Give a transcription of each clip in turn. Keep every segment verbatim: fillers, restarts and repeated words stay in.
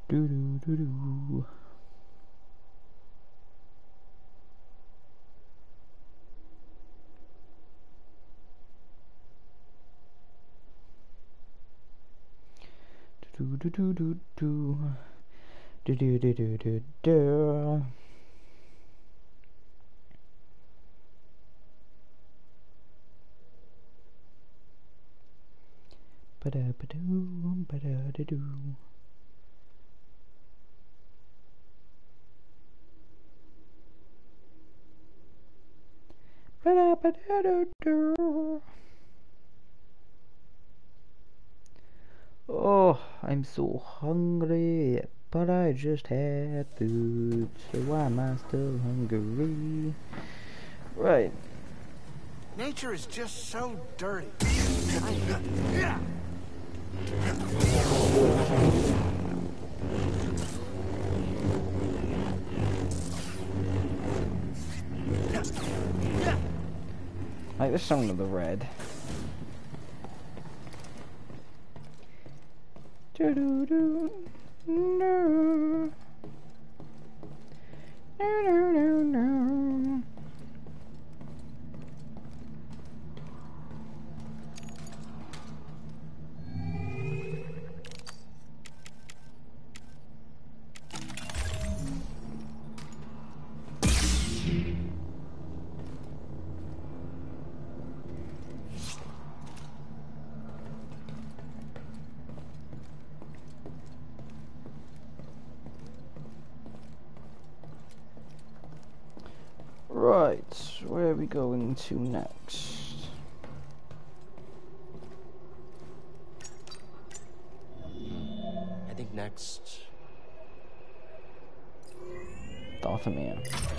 Do do do do. Do do do do do. Do do do do do do. Ba da ba do ba da da do. Ba da ba da do do. Oh, I'm so hungry, but I just had food, so why am I still hungry? Right. Nature is just so dirty. Like the Song of the Red. Do do do no. No no no no. Right, where are we going to next? I think next... Dathomir.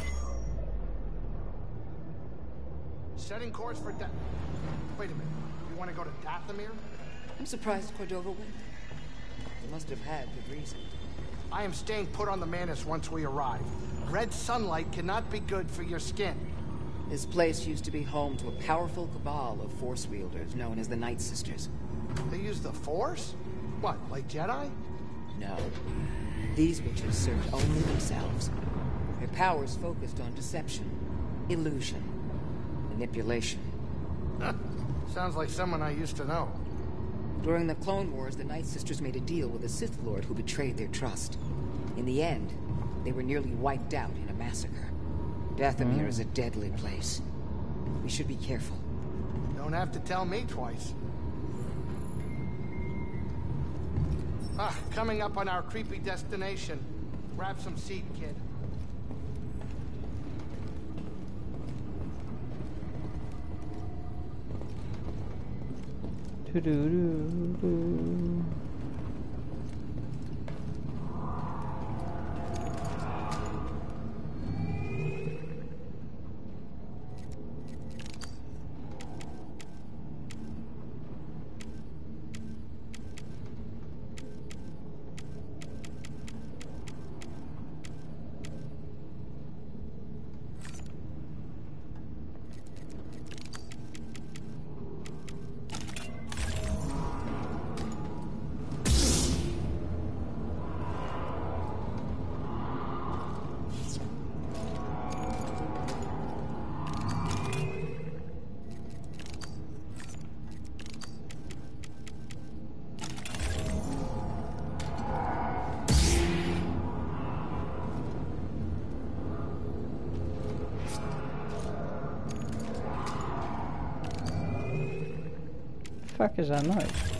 Setting course for Da... Wait a minute. You want to go to Dathomir? I'm surprised Cordova went. They must have had good reason. I am staying put on the Manus once we arrive. Red sunlight cannot be good for your skin. This place used to be home to a powerful cabal of Force wielders known as the Night Sisters. They use the Force? What, like Jedi? No. These witches served only themselves. Their powers focused on deception, illusion, manipulation. Sounds like someone I used to know. During the Clone Wars, the Night Sisters made a deal with a Sith Lord who betrayed their trust. In the end, they were nearly wiped out in a massacre. Dathomir mm. is a deadly place. We should be careful. Don't have to tell me twice. Ah, coming up on our creepy destination. Grab some seat, kid. Do do do do. Fuck is that noise?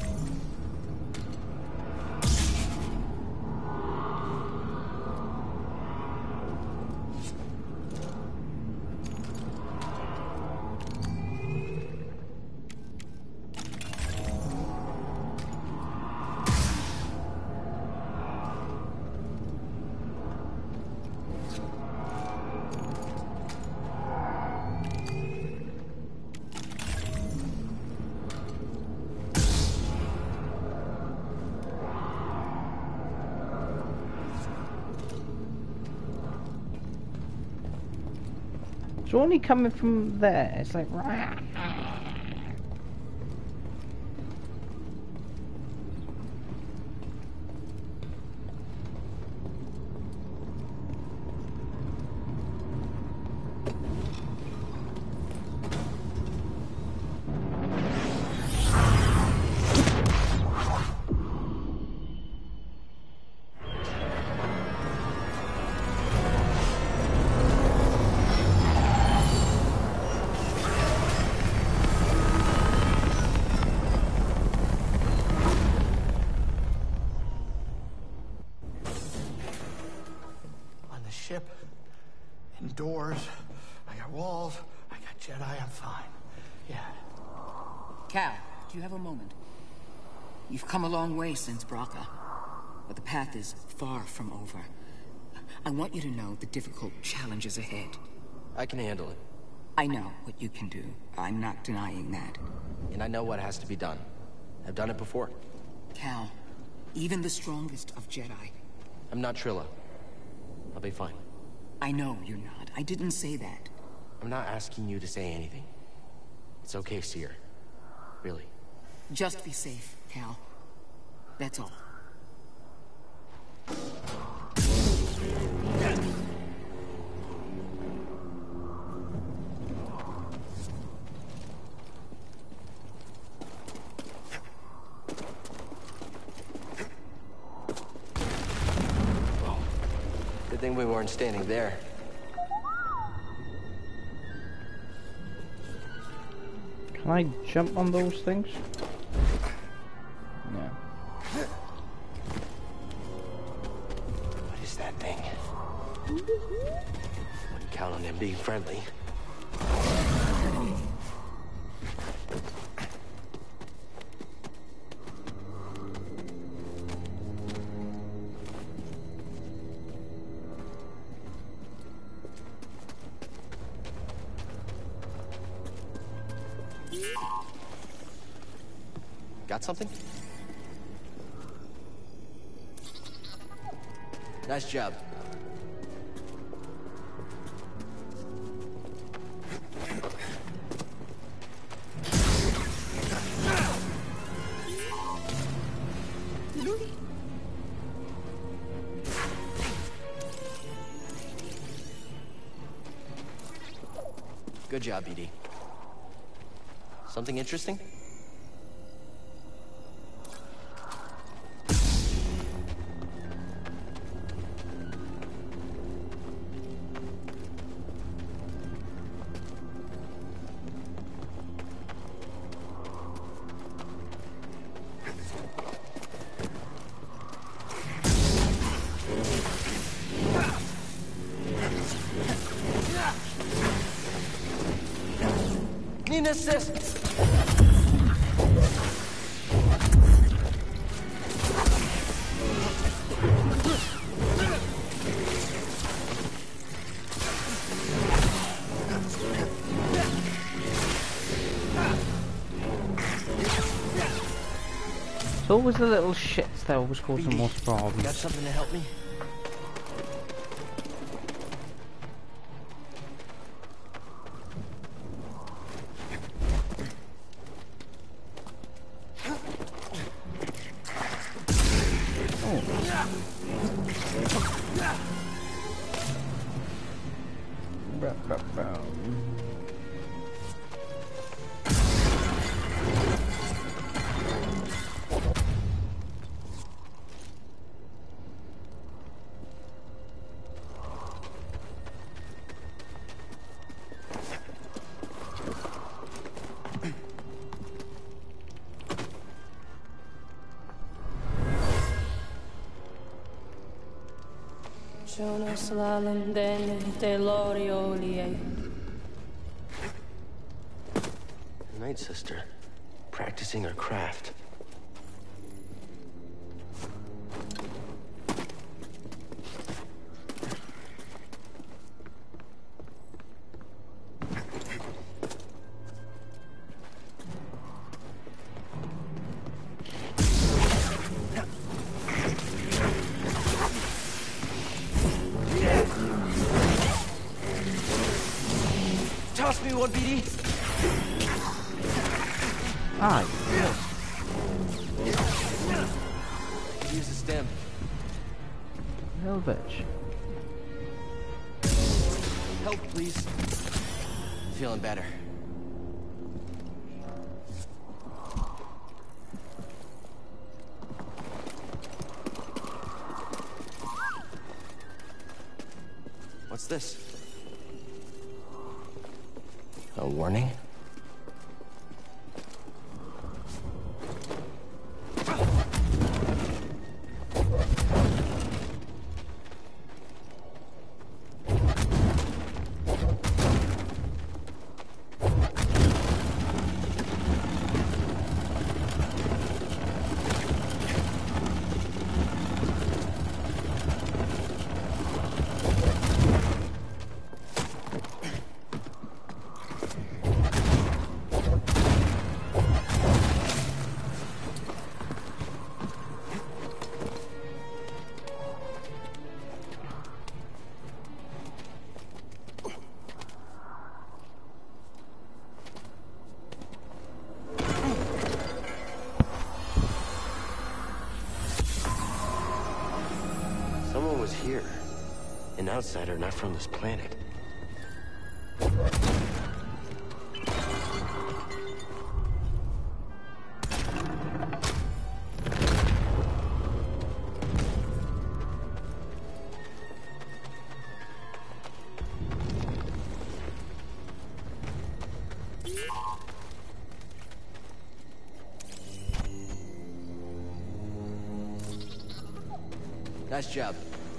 It's only coming from there. It's like. ship, indoors, I got walls, I got Jedi, I'm fine. Yeah. Cal, do you have a moment? You've come a long way since Braca, but the path is far from over. I want you to know the difficult challenges ahead. I can handle it. I know what you can do. I'm not denying that. And I know what has to be done. I've done it before. Cal, even the strongest of Jedi... I'm not Trilla. I'll be fine. I know you're not. I didn't say that. I'm not asking you to say anything. It's okay, Seer. Really. Just be safe, Cal. That's all. Good thing we weren't standing there. Can I jump on those things? No. What is that thing? Wouldn't count on them being friendly. Got something? Nice job. Good job, B D. Something interesting? Need an assist. It's always the little shits that always cause the most problems. Got something to help me? Jonas Lalam Den Deloriolie. Night Sister, practicing her craft. Toss me one, B D. Ah, Use the stem. little bitch. Help, please. Feeling better. What's this? A warning? an outsider not from this planet. Nice job.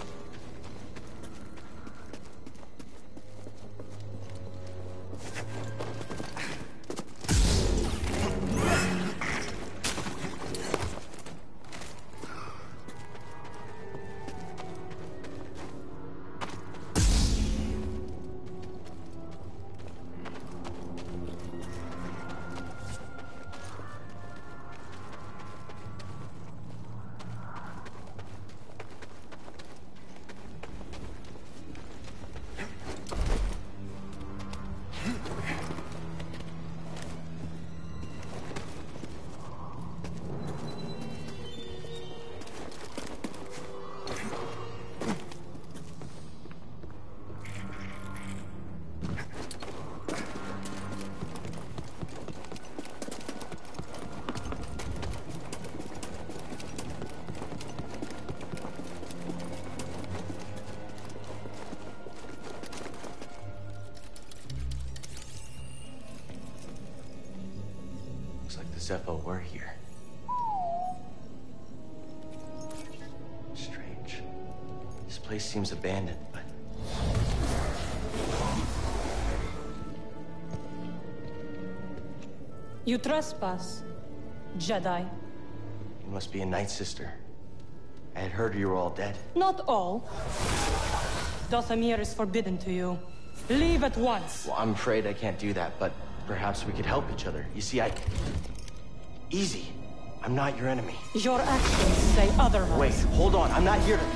Zepho were here. Strange. This place seems abandoned, but... You trespass, Jedi. You must be a Night Sister. I had heard you were all dead. Not all. Dathomir is forbidden to you. Leave at once. Well, I'm afraid I can't do that, but perhaps we could help each other. You see, I... Easy. I'm not your enemy. Your actions say otherwise. Wait, hold on. I'm not here to...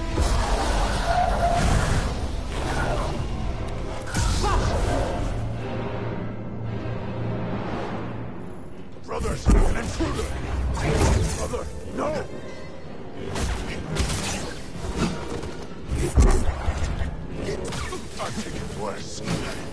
Brothers, an intruder! Brother, no! I think it's worse.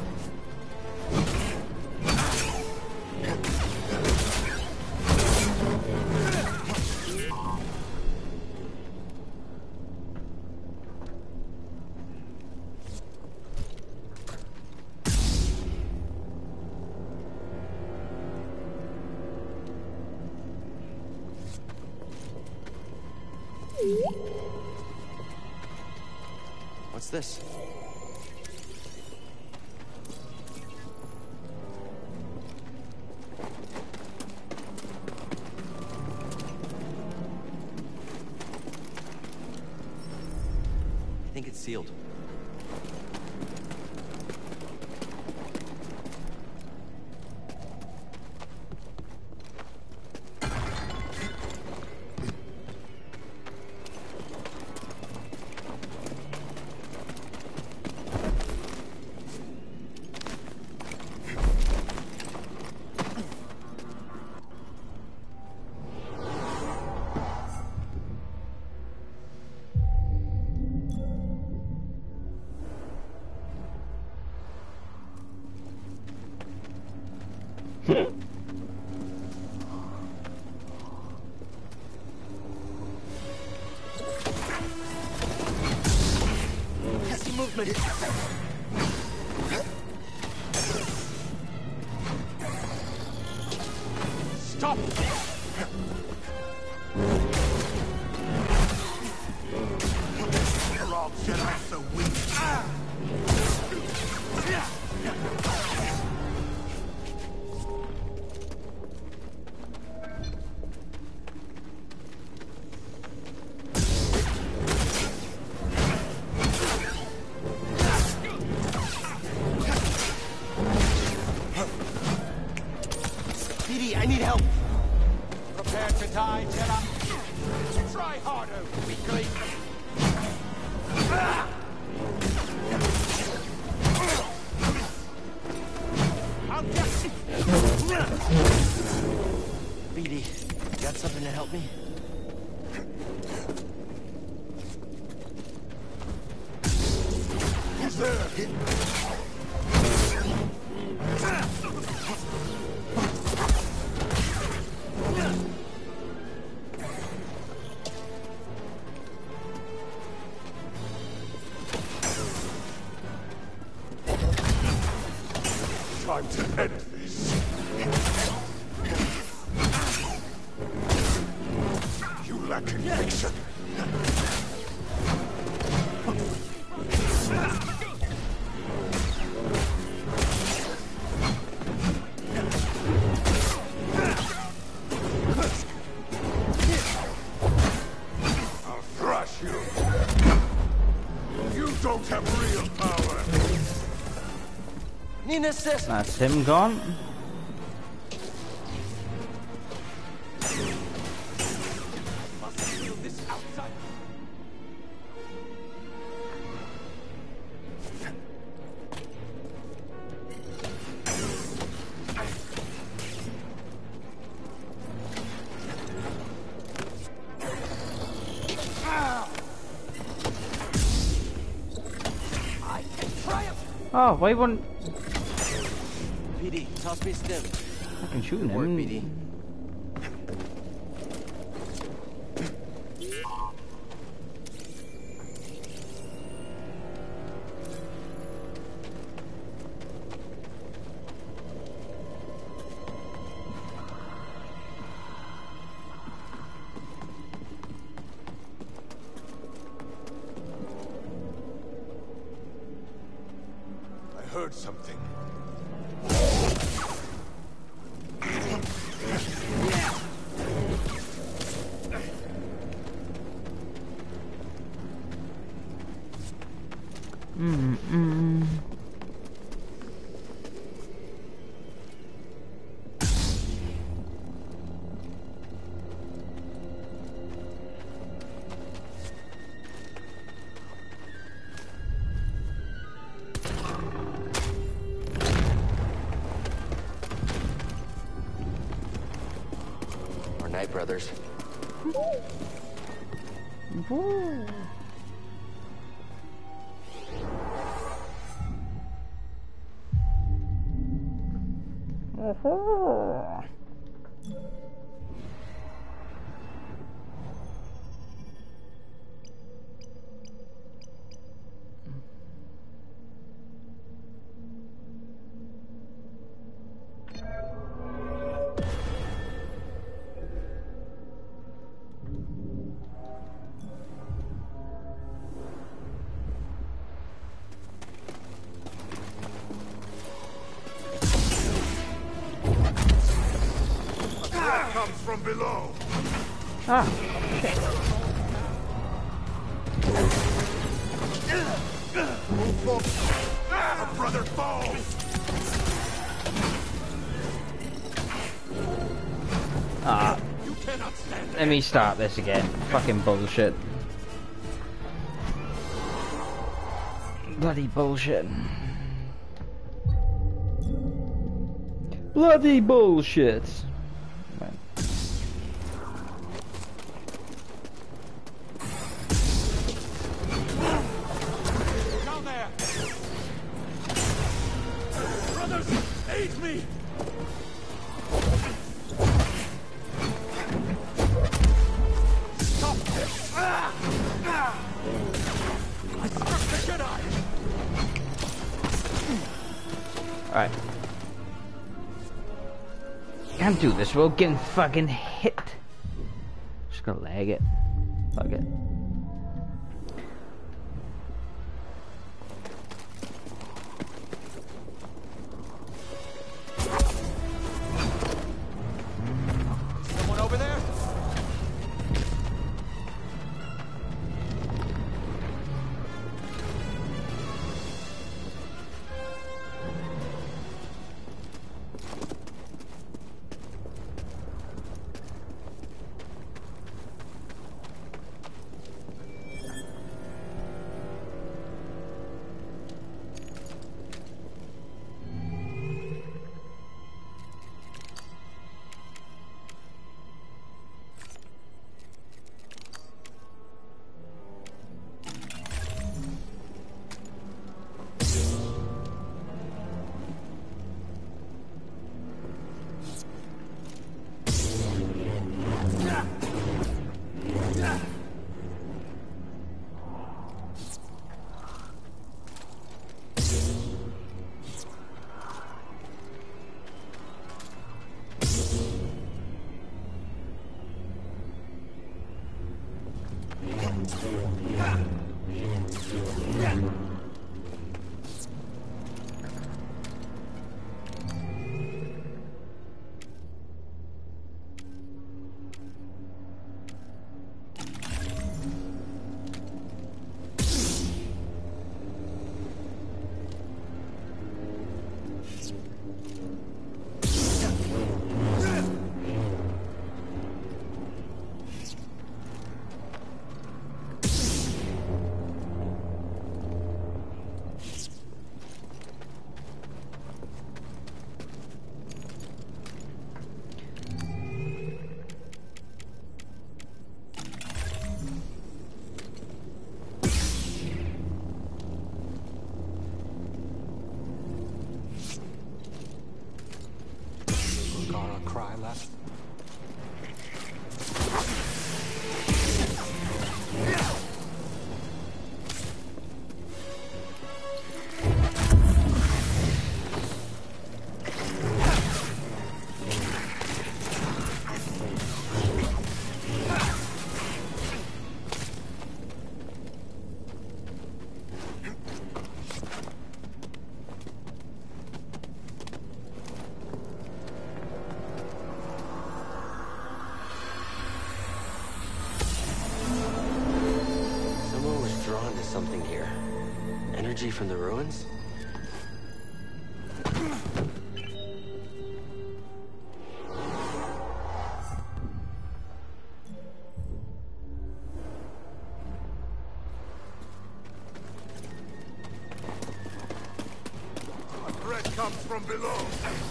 What's this? I think it's sealed. movement. Stop! You're all Jedi so weak. Ah! I need help. Prepare to die, Jedi. Try harder, weakling. I'll get you. B D, got something to help me? there? Time to end this. You lack conviction. I'll thrash you. You don't have real power. Nina says. That's him gone. Oh, why wouldn't P D, toss me stim. fucking shooting Work, him? P D. I heard something. Mm mm. Our Night Brothers. Woo. Uh-huh. Comes from below. Ah, shit. Our brother falls. Ah, You cannot stand let me start this again. Fucking bullshit. Bloody bullshit. Bloody bullshit. Man. down there. Brothers, aid me. Stop this. Ah! Ah! I struck the Jedi. Alright. Can't do this, we're getting fucking hit. Just gonna lag it. Fuck it. Someone over there? energy from the ruins? A threat comes from below.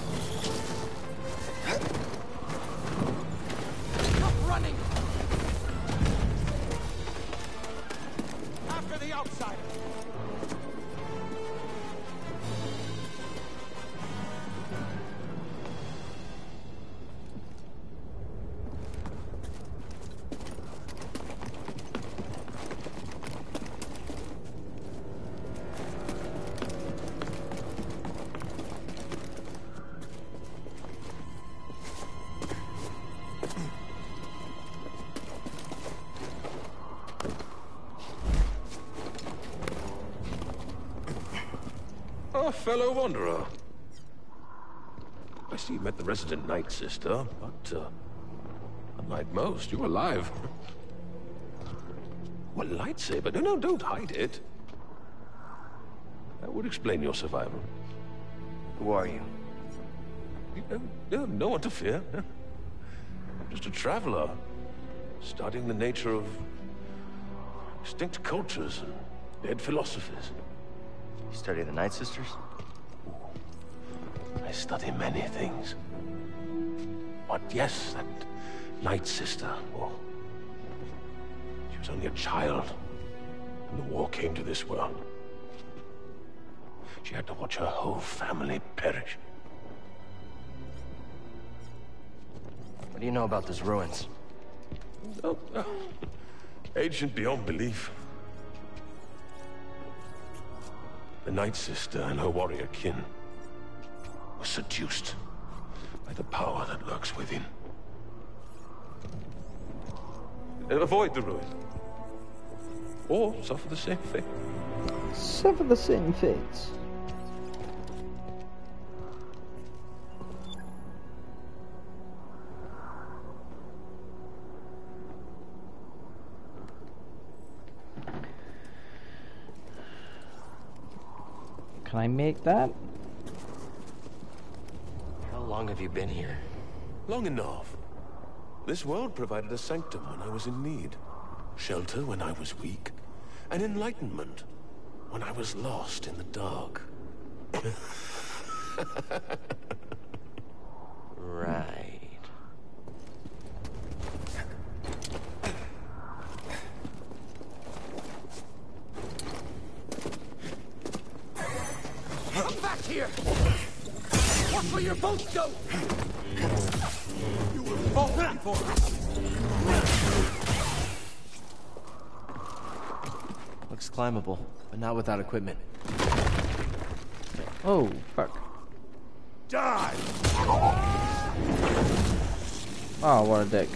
Stop running! After the outsider! A fellow wanderer. I see you met the resident Night Sister, but, uh, unlike most, you're alive. Well, lightsaber? No, no, don't hide it. That would explain your survival. Who are you? You know, no, no one to fear. Just a traveler, studying the nature of extinct cultures and dead philosophies. You study the Night Sisters? I study many things. But yes, that Night Sister, oh, she was only a child when the war came to this world. She had to watch her whole family perish. What do you know about those ruins? Oh, oh. Ancient beyond belief. The Night Sister and her warrior kin were seduced by the power that lurks within. Avoid the ruin, or suffer the same fate. Suffer the same fates. Can I make that? How long have you been here? Long enough. This world provided a sanctum when I was in need, shelter when I was weak, and enlightenment when I was lost in the dark. Right. Come back here! Watch where your boats go! You will fall before us! Looks climbable, but not without equipment. Oh, fuck. Die! Oh, what a dick.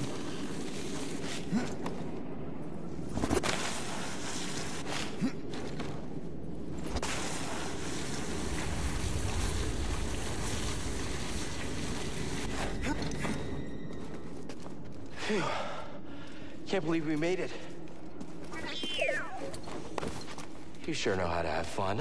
Can't believe we made it. You sure know how to have fun.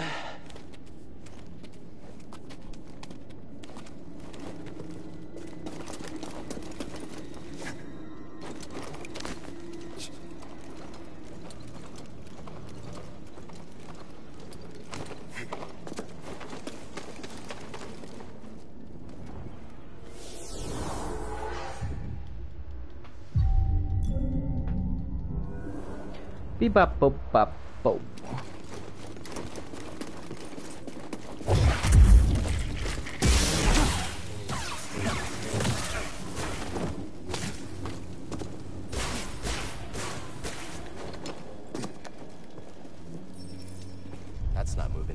Beep bop bop bop bop. That's not moving.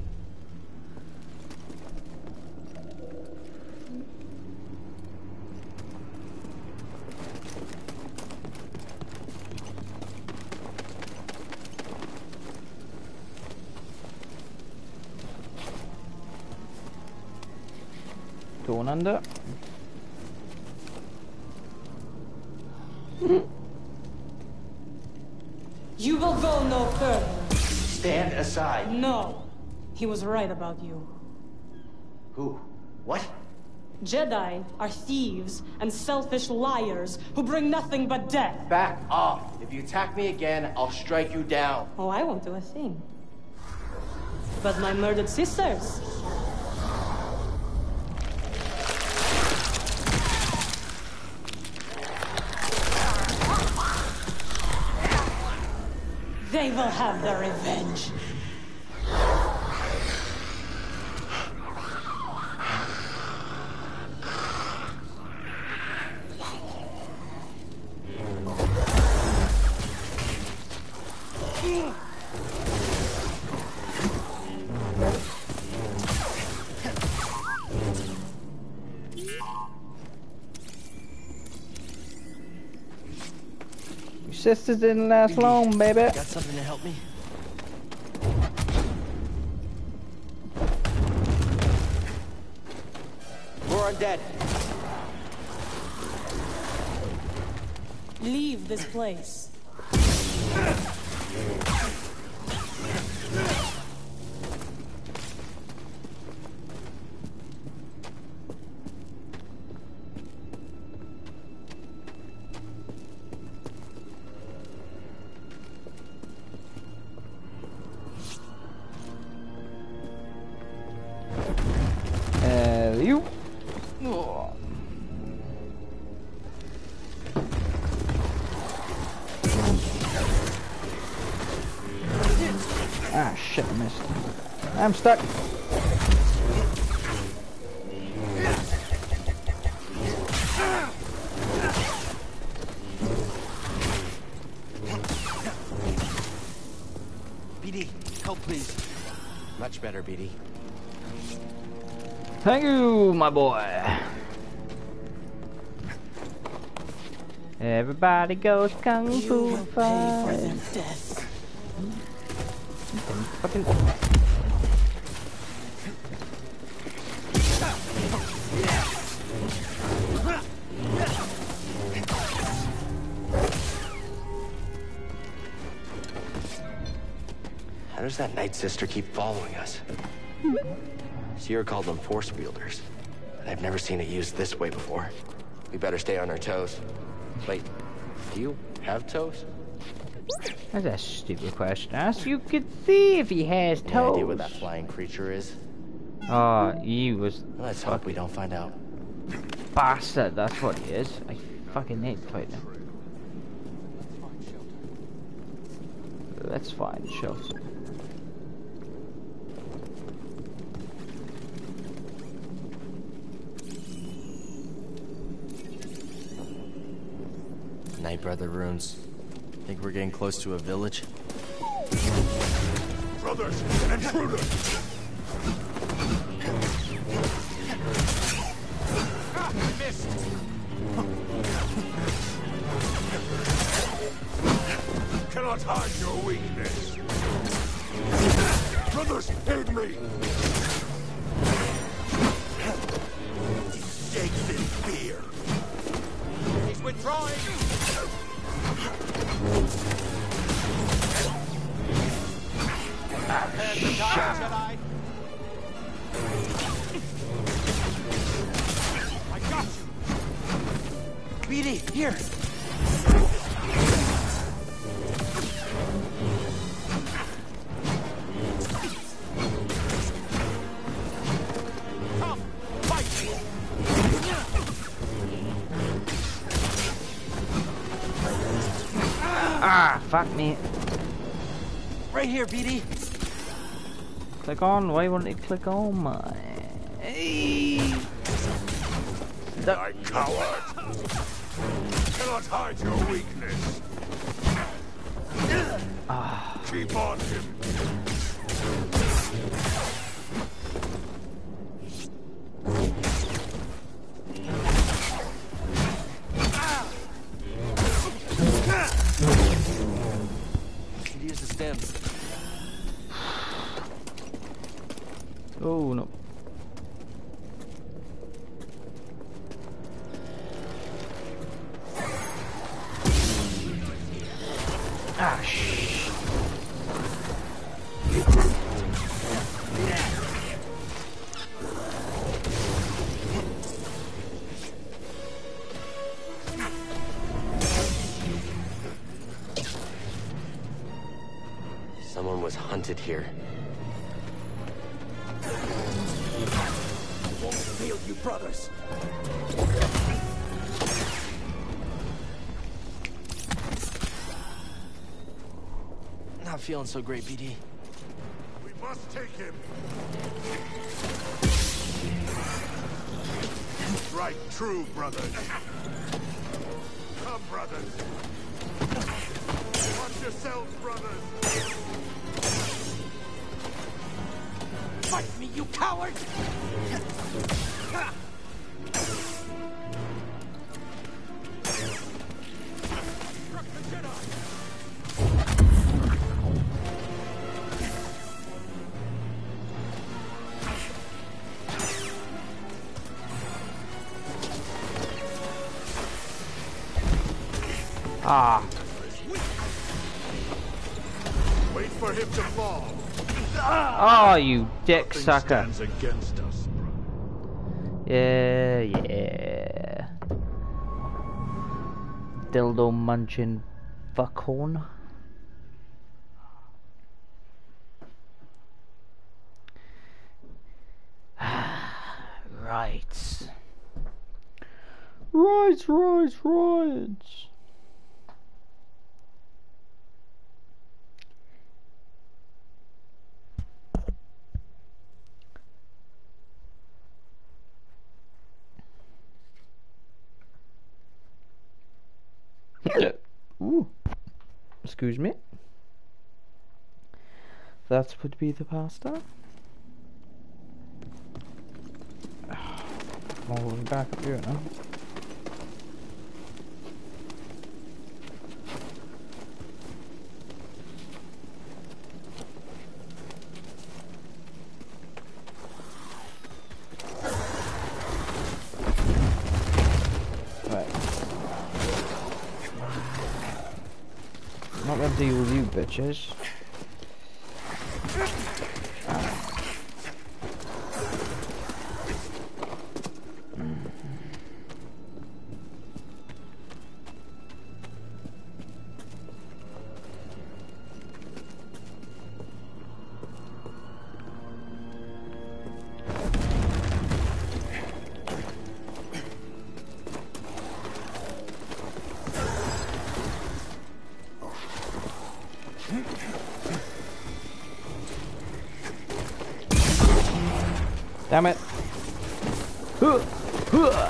Dawn under. You will go no further. Stand aside. No. He was right about you. Who? What? Jedi are thieves and selfish liars who bring nothing but death. Back off. If you attack me again, I'll strike you down. Oh, I won't do a thing. But my murdered sisters... they will have their revenge. Sisters didn't last long, baby. Got something to help me? More undead. Leave this place. You. Ah, shit, I missed. I'm stuck. B D, help please. Much better, B D. Thank you, my boy. Everybody goes kung fu fight. Fucking. How does that Night Sister keep following us? Sierra called them Force wielders, and I've never seen it used this way before. We better stay on our toes. Wait, do you have toes? That's a stupid question. Ask you could see if he has toes. Any idea what that flying creature is? Oh, he was. Let's hope we don't find out. Bastard, that's what he is. I fucking hate fighting him. Let's find shelter. Night Brother runes. Think we're getting close to a village? Brothers, an intruder! Ah, missed! Cannot hide your weakness. Brothers, aid me! He shakes in fear. He's withdrawing! Ah, Jedi. I got you. B D, here! Come, fight! Ah, fuck me. Right here, B D! Click on. Why won't it click on my? Hey. I coward! Cannot hide your weakness. Ah. Keep on him. Use the stems. Oh no. Ah, shh. hunted here. I won't fail you, brothers. Not feeling so great, B D. We must take him. Strike true, brothers. Come, brothers. Watch yourselves, brothers. Fight me, you coward! Ah. Wait for him to fall. Oh, you dick Nothing sucker. stands against us, bro. Yeah, yeah. Dildo munching fuckhorn. Right. Right, right, right. Ooh. Excuse me. That would be the pasta. All the way back up here now. Not gonna deal with you bitches. Damn it. Huh. Huh.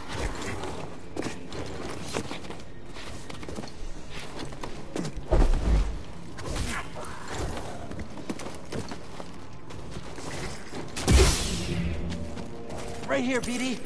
Right here, B D.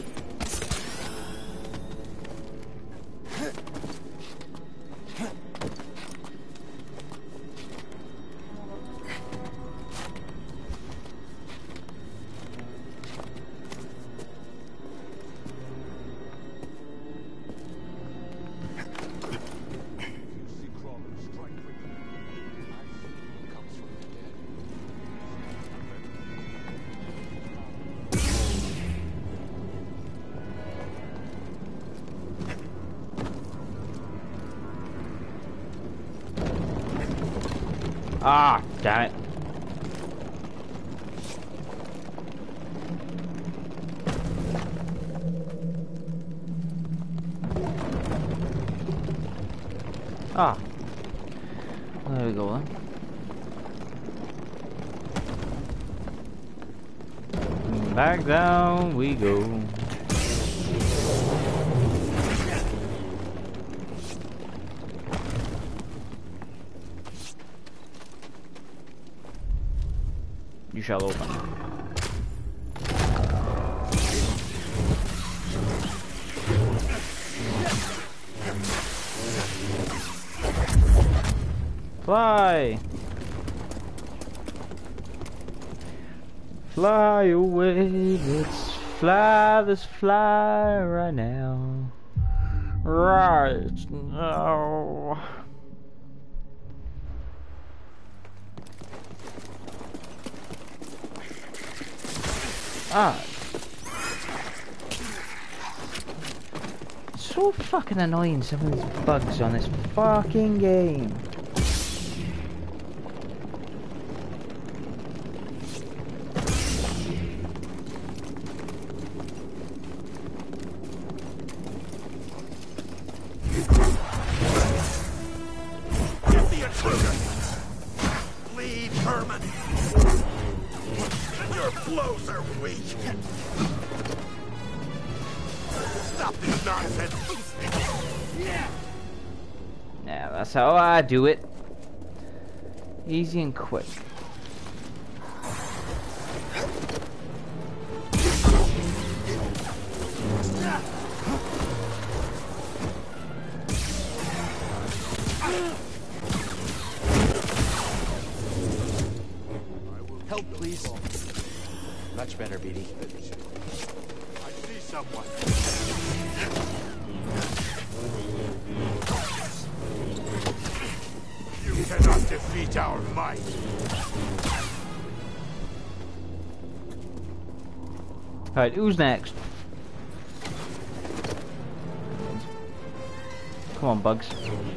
Ah, damn it. Ah. There we go then. Back down we go. You shall open. Fly! Fly away, let's fly, let's fly right now. Right now. Ah. So fucking annoying, some of these bugs on this fucking game. Wait. Stop this nonsense. Yeah, that's how I do it. Easy and quick. Help, please. Much better, B D. I see someone. You cannot defeat our might. Alright, who's next? Come on, Bugs.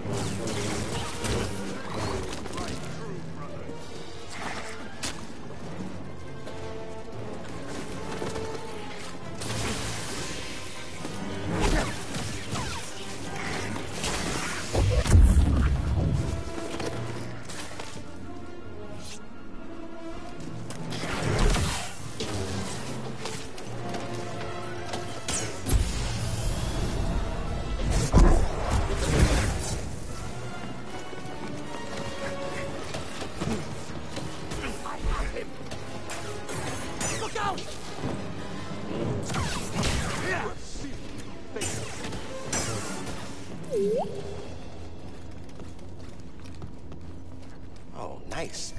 Oh, nice.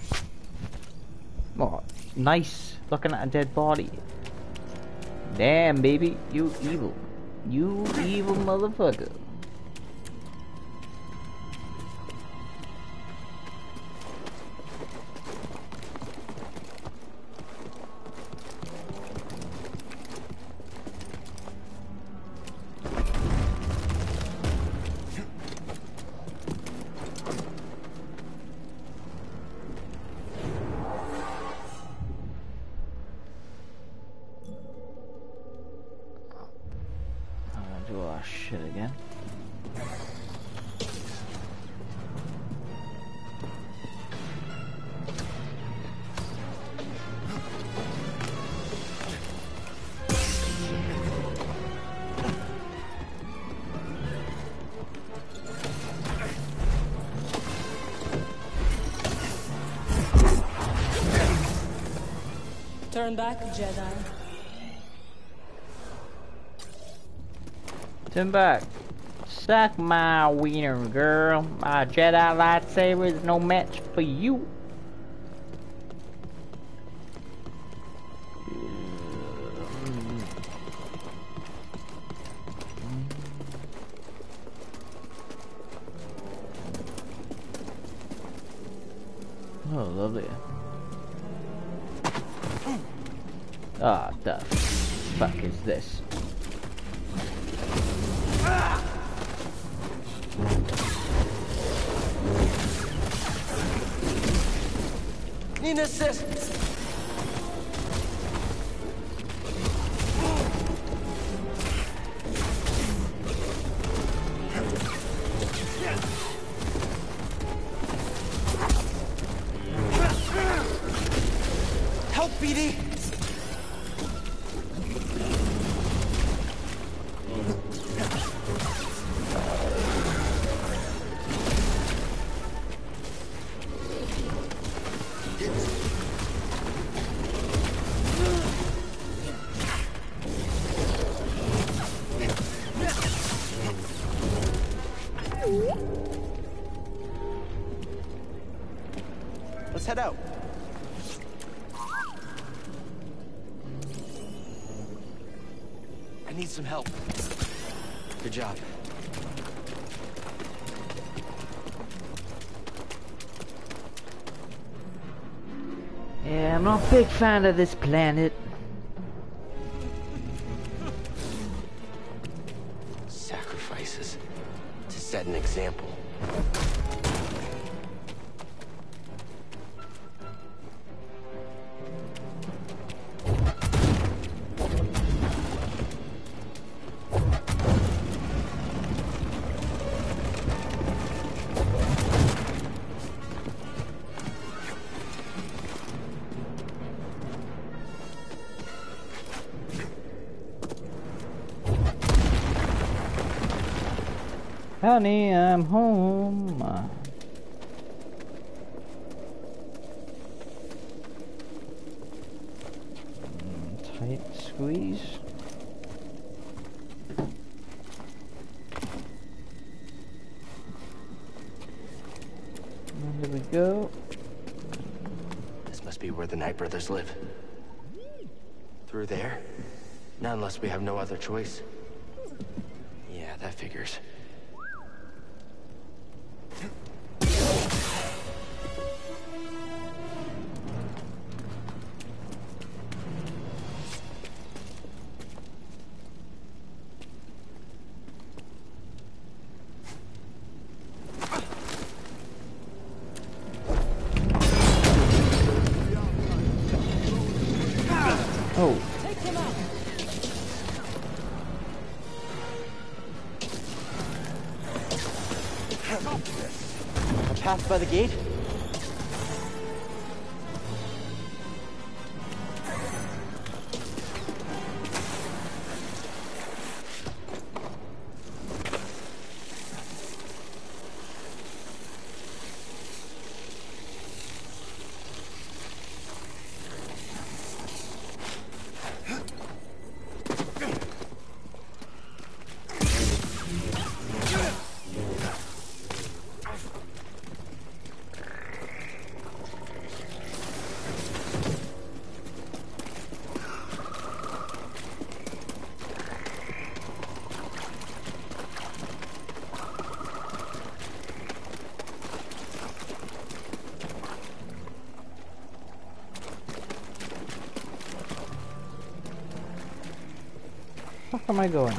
Oh, nice. Looking at a dead body. Damn, baby. You evil. You evil motherfucker. Shit again. Turn back, Jedi. Turn back. Suck my wiener, girl. My Jedi lightsaber is no match for you. Oh, lovely. Ah, the fuck is this? Need an assist. Help, B D. Let's head out. I need some help. Good job. Yeah, I'm not a big fan of this planet. Sacrifices to set an example. Honey, I'm home. Mm, tight squeeze. And there we go. This must be where the Knight brothers live. Through there? Not unless we have no other choice. Yeah, that figures. Oh. Take him out. A path by the gate? Where am I going?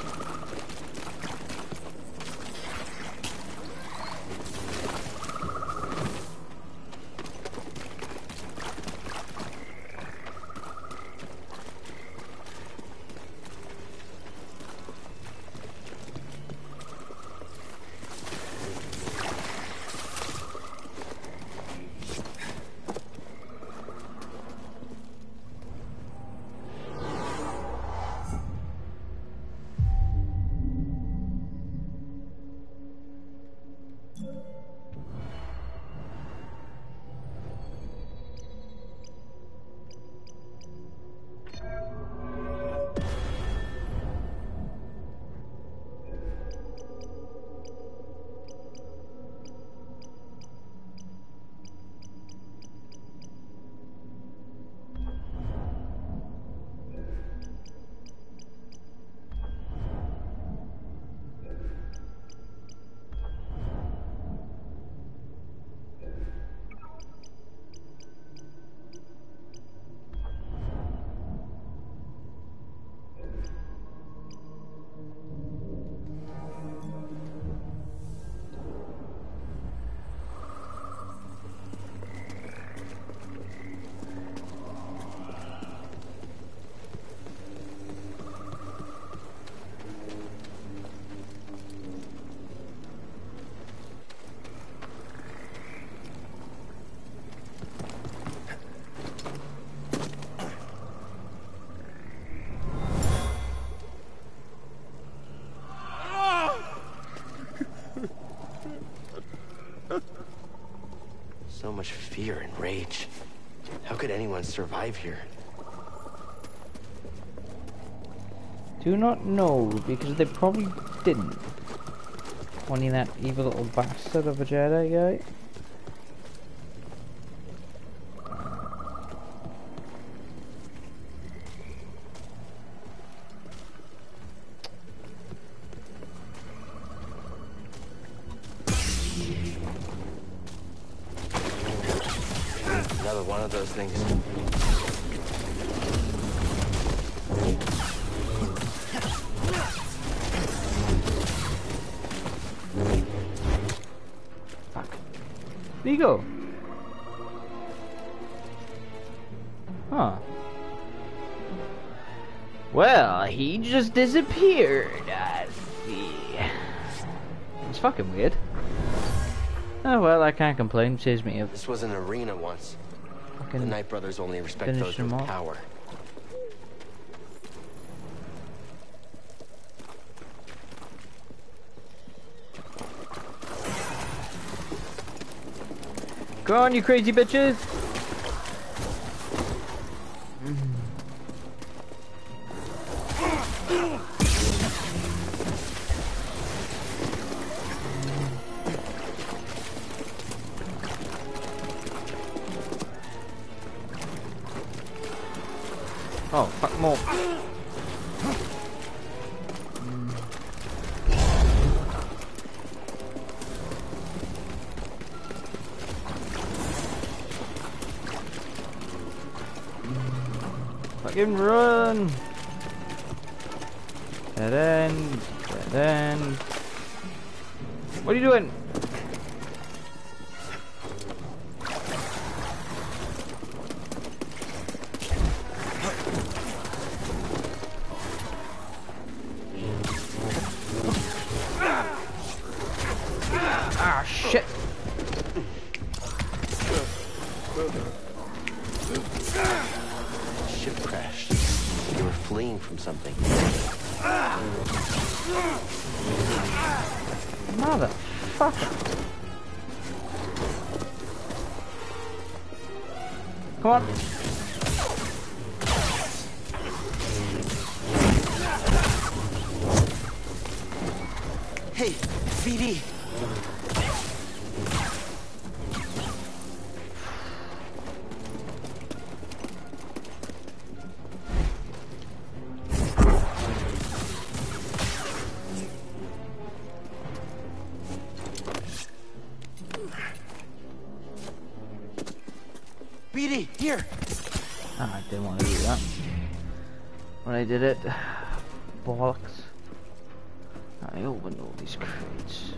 So much fear and rage. How could anyone survive here? Do not know, because they probably didn't. Only that evil little bastard of a Jedi guy. Another one of those things. Fuck. There you go. Huh. Well, he just disappeared, I see. It's fucking weird. Oh well, I can't complain. Saves me of This was an arena once. fucking The Knight brothers only respect finish those them with off. power. Come on, you crazy bitches! Oh, fuck more. Fucking run! Dead end, dead end. What are you doing? Ah, shit! Ship crashed. You were fleeing from something. Motherfucker! Come on! Hey, V D. B D, here! Ah, I didn't want to do that. When I did it, bollocks. I opened all these crates.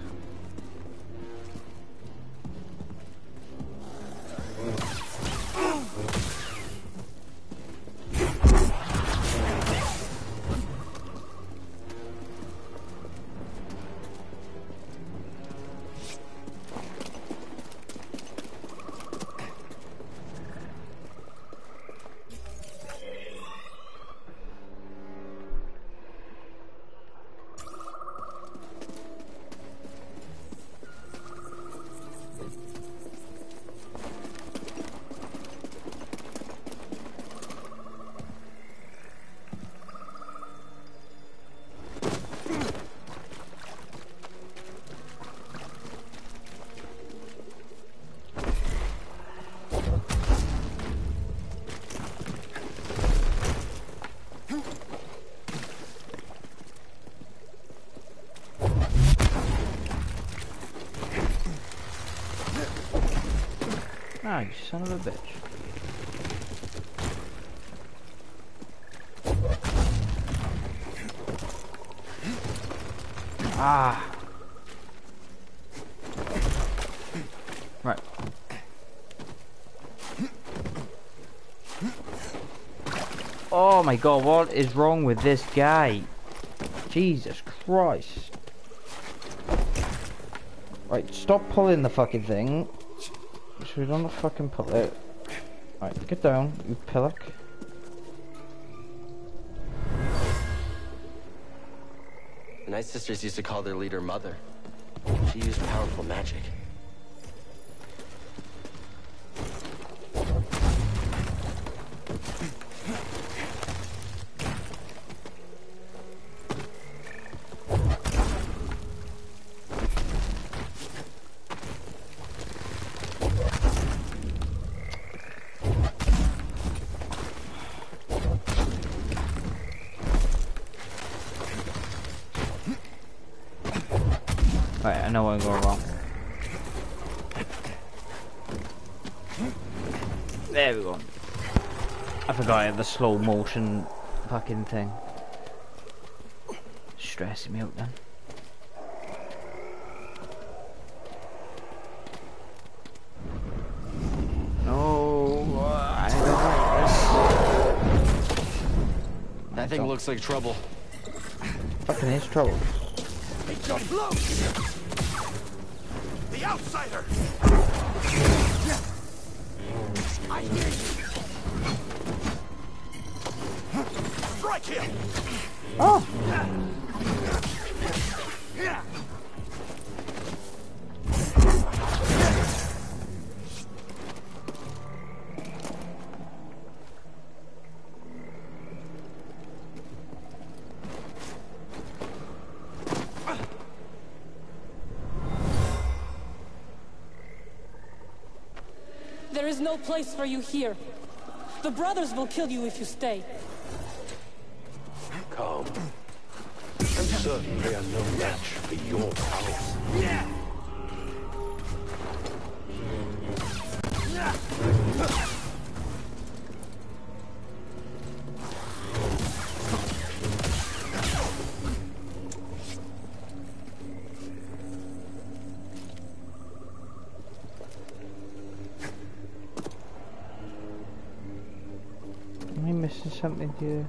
Ah, you son of a bitch. Ah. Right. Oh my god, what is wrong with this guy? Jesus Christ. Right, stop pulling the fucking thing. So we don't fucking pull it. Right, get down, you pillock. The Night Sisters used to call their leader Mother. She used powerful magic. Right, I know where I'm going wrong. There we go. I forgot I had the slow motion fucking thing. Stressing me out then. No, I don't like this. That thing don't. looks like trouble. Fucking is trouble. Blow! The outsider! I hear you! Strike him! Oh! There's no place for you here. The brothers will kill you if you stay. Calm. I'm certain they are no match for your power. Yeah. Am I missing something here?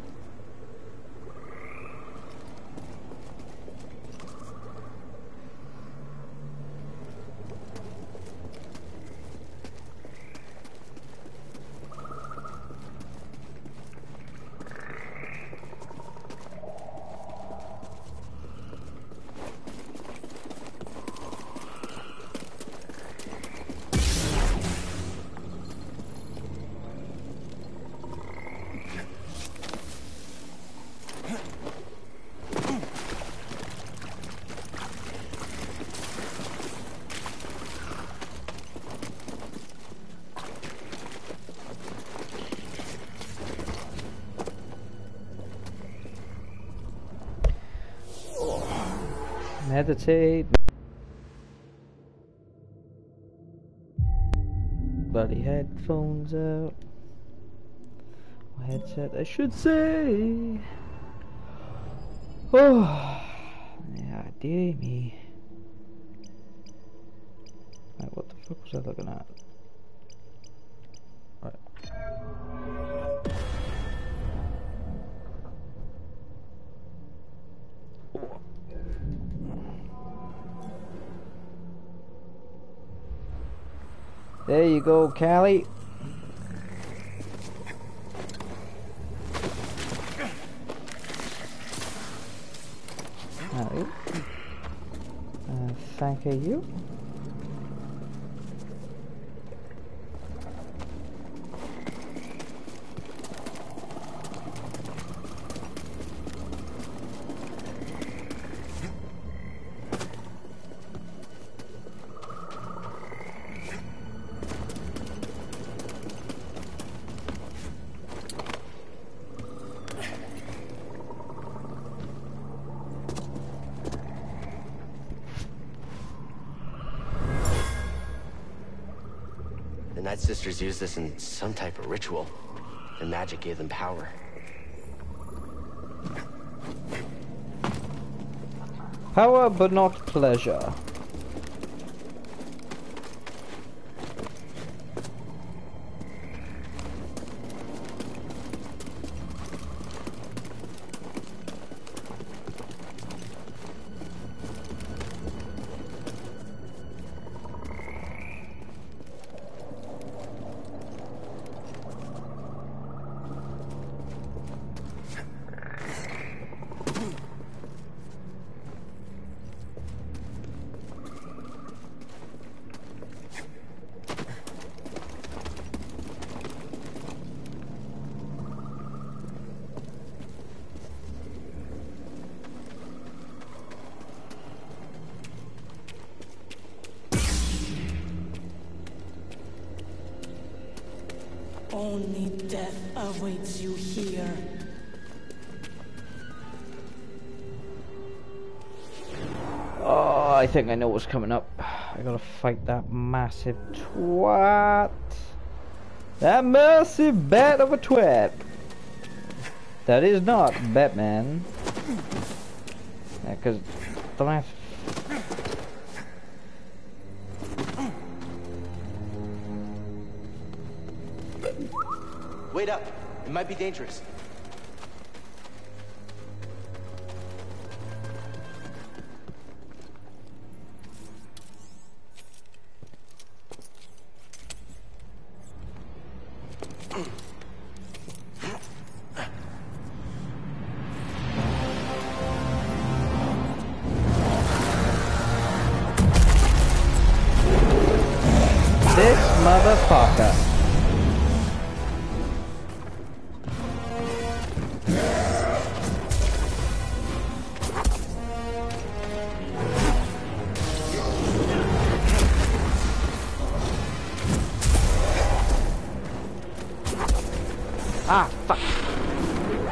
Meditate. Bloody headphones out. Or headset, I should say. Oh, yeah, dear me. Right, what the fuck was I looking at? Right. There you go, Callie. Right. Uh, thank you. The Night Sisters used this in some type of ritual. The magic gave them power. Power, but not pleasure. Only death awaits you here. Oh, I think I know what's coming up. I gotta fight that massive twat. That massive bat of a twat. That is not Batman. Yeah, because the last... Wait up. It might be dangerous. This motherfucker.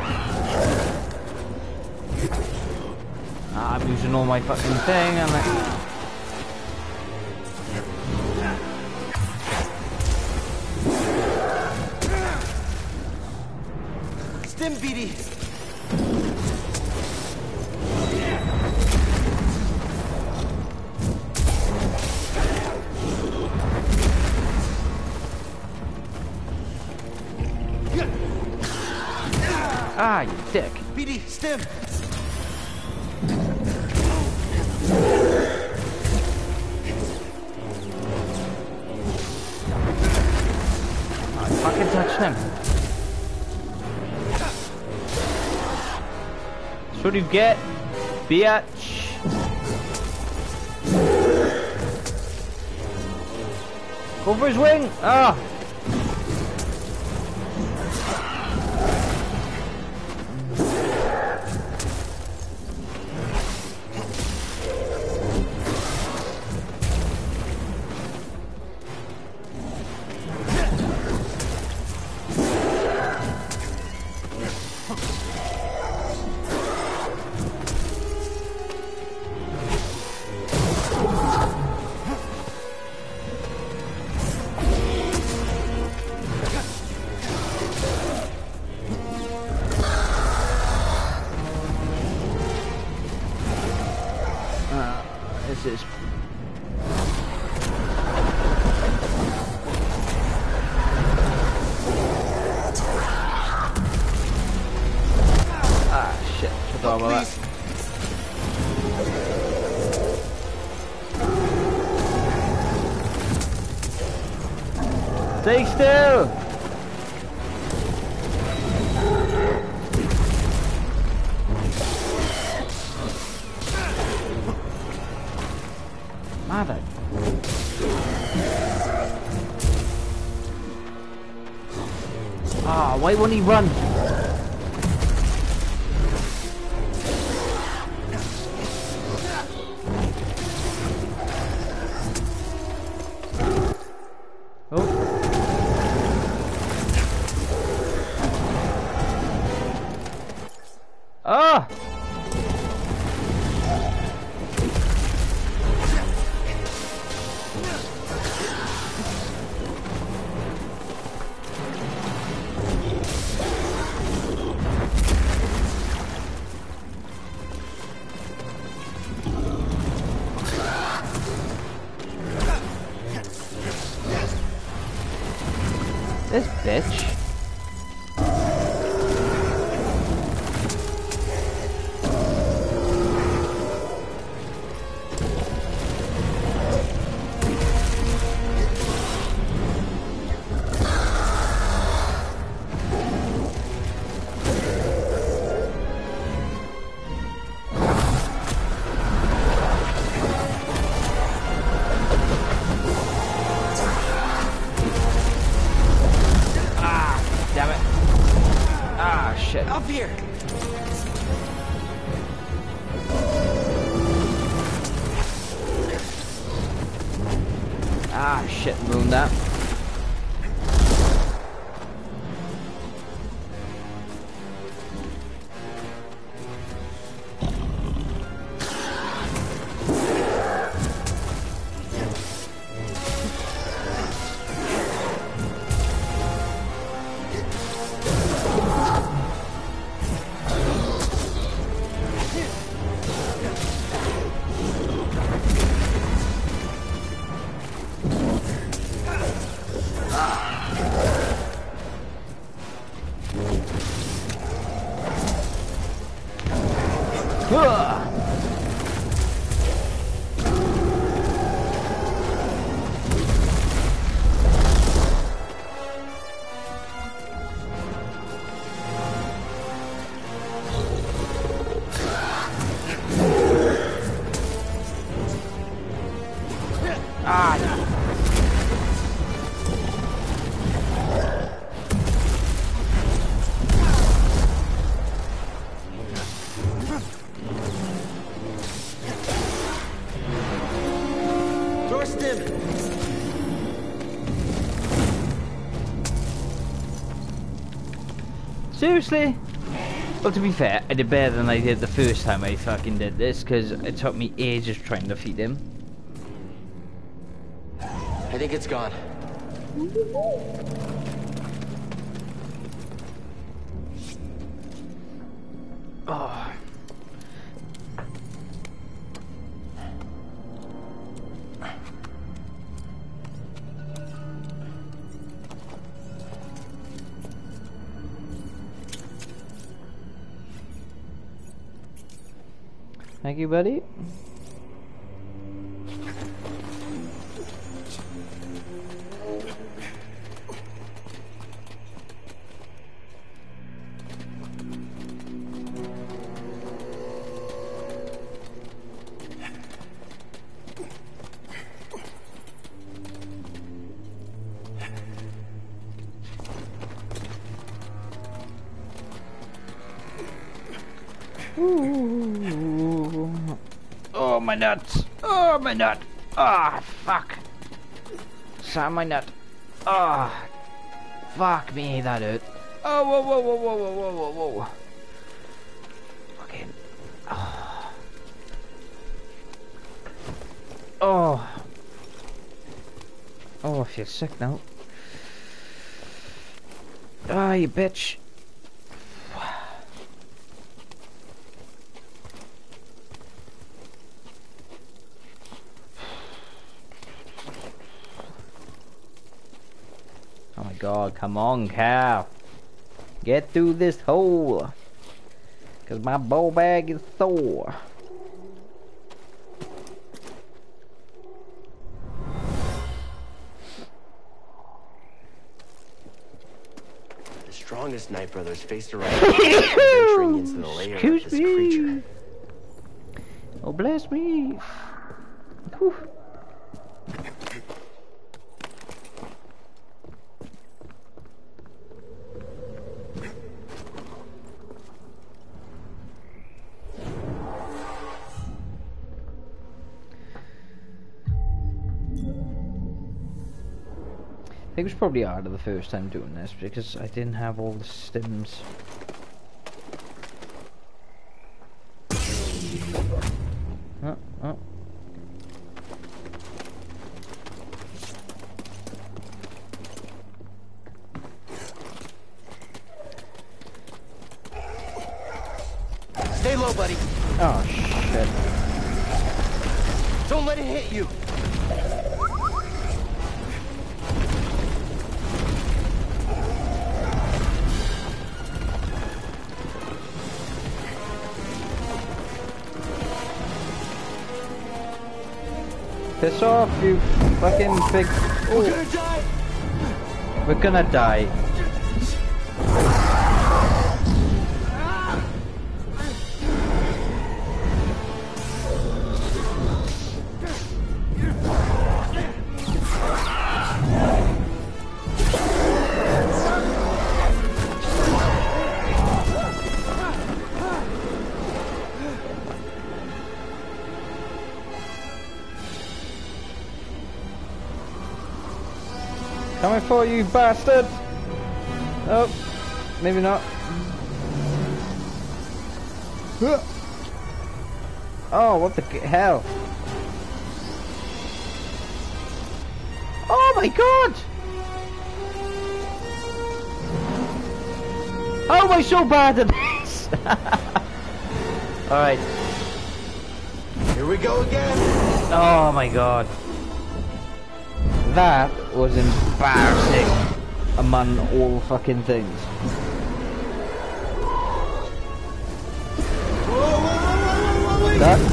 Ah, I'm using all my fucking thing and like... Stim, B D. Ah, you dick. B D, stim. I fucking touched him. That's what you get, bitch. Go for his wing. Ah. This is ah shit, forgot about that. Stay still. Mother. Ah, why won't he run? Oh. Ah! This bitch. Damn it. Ah, shit. Up here. Ah, shit. Ruined that. Seriously? Well, to be fair, I did better than I did the first time I fucking did this, because it took me ages trying to feed him. I think it's gone. Oh. Thank you, buddy. Ooh. Oh, my nuts! Oh, my nut! Ah, oh, fuck! Saw my nut! Ah, oh, fuck me, that hurt. Oh, whoa, whoa, whoa, whoa, whoa, whoa, whoa, whoa! Fucking. Oh. Oh. Oh, I feel sick now. Ah, oh, you bitch! Oh my god, come on, cow. Get through this hole. Cause my ball bag is sore. The strongest Night Brothers faced around venturing into the lair Excuse of this me. creature. Oh, bless me. Whew. I think it was probably harder the first time doing this because I didn't have all the stims. Oh, oh. Stay low, buddy. Oh shit. Don't let it hit you. Piss off, you fucking big. Ooh. We're gonna die. We're gonna die. Coming for you, bastard! Oh, maybe not. Oh, what the hell? Oh my god! How am I so bad at this? Alright. Here we go again. Oh my god. That was embarrassing among all fucking things. Whoa, whoa, whoa, whoa, whoa, wait. That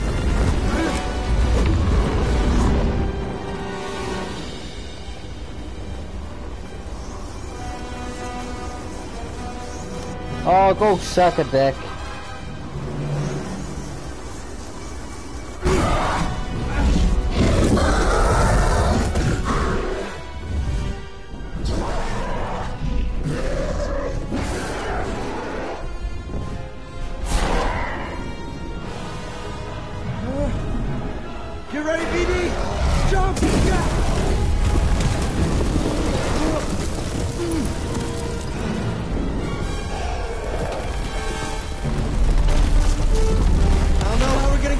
Oh, go suck a dick. You ready, B D? Jump! Yeah.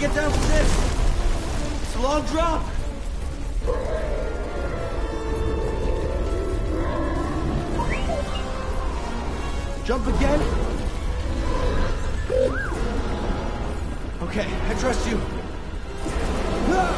get down from this. It's a long drop. Jump again. Okay, I trust you. Ah!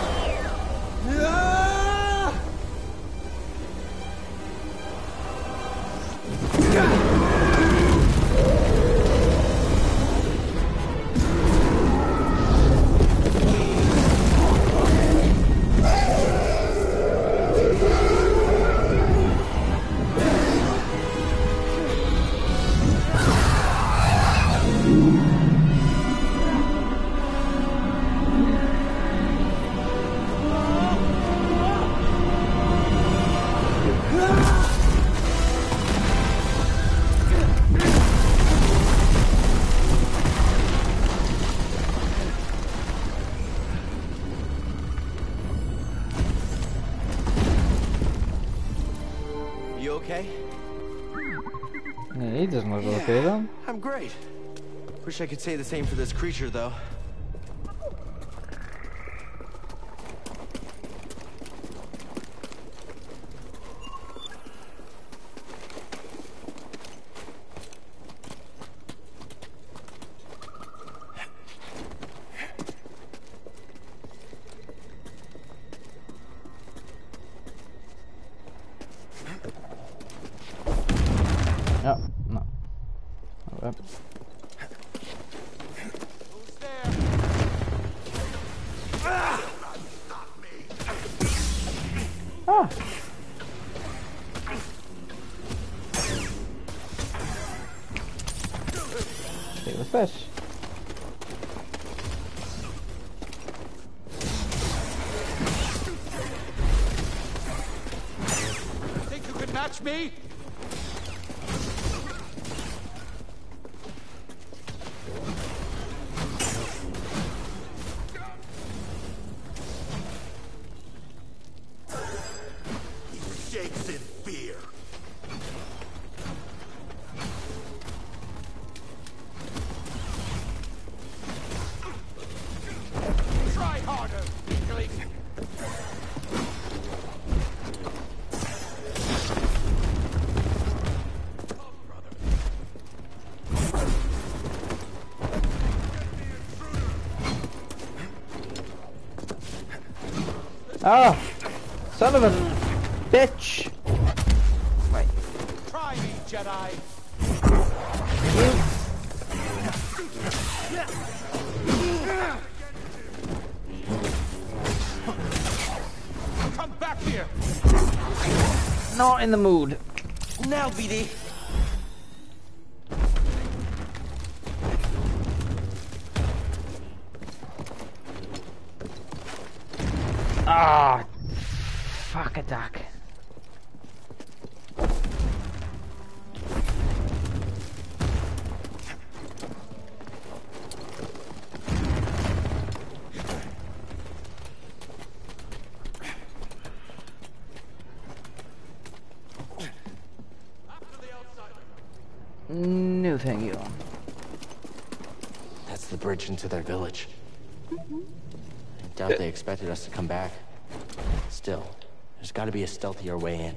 He doesn't look yeah, okay though. I'm great. Wish I could say the same for this creature though. No, no. Right. Who's there? Ah. Take the fish. Think you can match me? Shakes in fear. Try harder, weakling. Ah! Son of a bitch! Right. Try me, Jedi. Come back here. Not in the mood. Now, B D. Ah! Fuck a duck. No, thank you. That's the bridge into their village. I doubt they expected us to come back. Still, there's got to be a stealthier way in.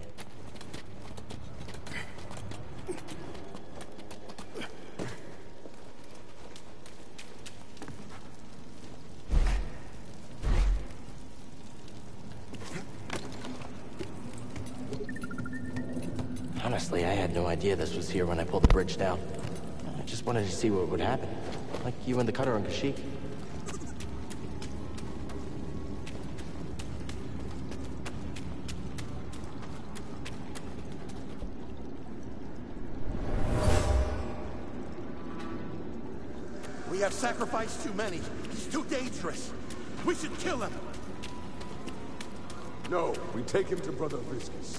Honestly, I had no idea this was here when I pulled the bridge down. I just wanted to see what would happen. Like you and the cutter on Kashyyyk. We have sacrificed too many. He's too dangerous. We should kill him. No, we take him to Brother Viscus.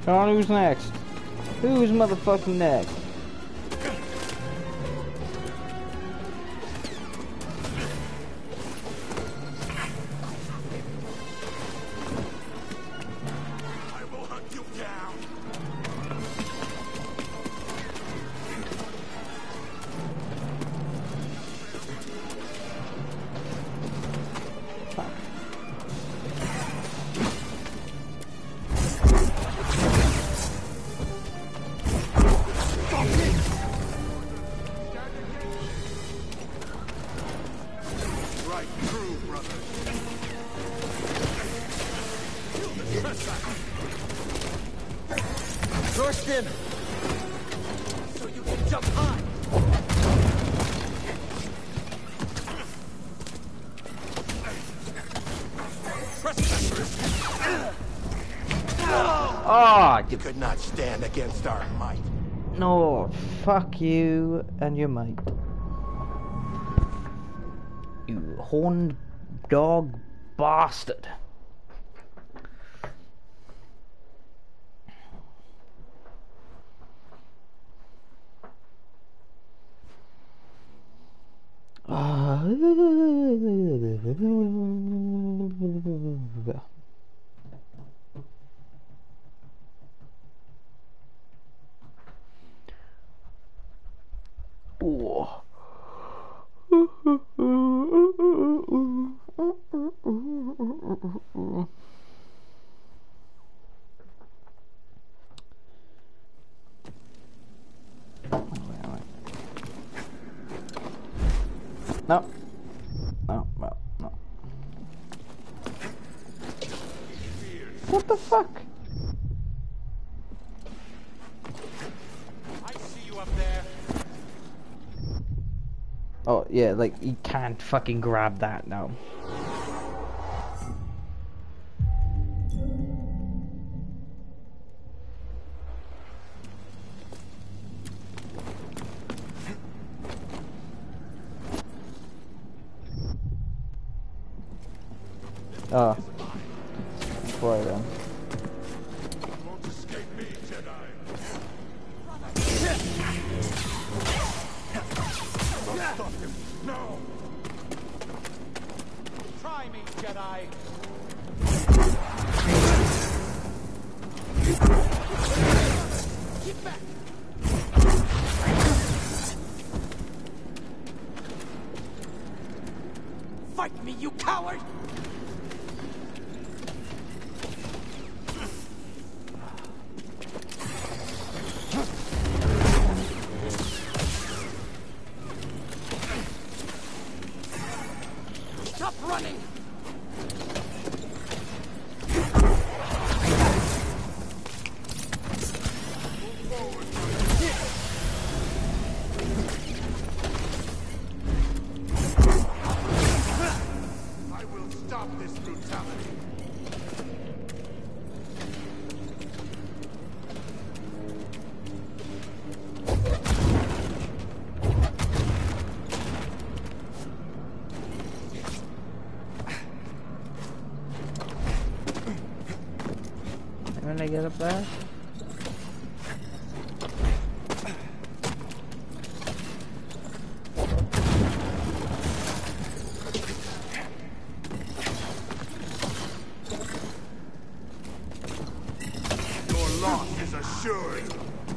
Come on, who's next? Who's motherfucking next? I will hunt you down. Right through, brother. Thorsten! So you can jump high! Oh, You could not stand against our might. no, fuck you and your mate. You horned dog bastard. No. No, no, no. What the fuck? I see you up there. Oh, yeah, like, you can't fucking grab that now. Oh. Boy, then. Won't escape me, Jedi. Stop him. No. Try me, Jedi. Keep back. Fight me, you coward! Stop running! I will stop this brutality. When I get up there? Your loss is assured.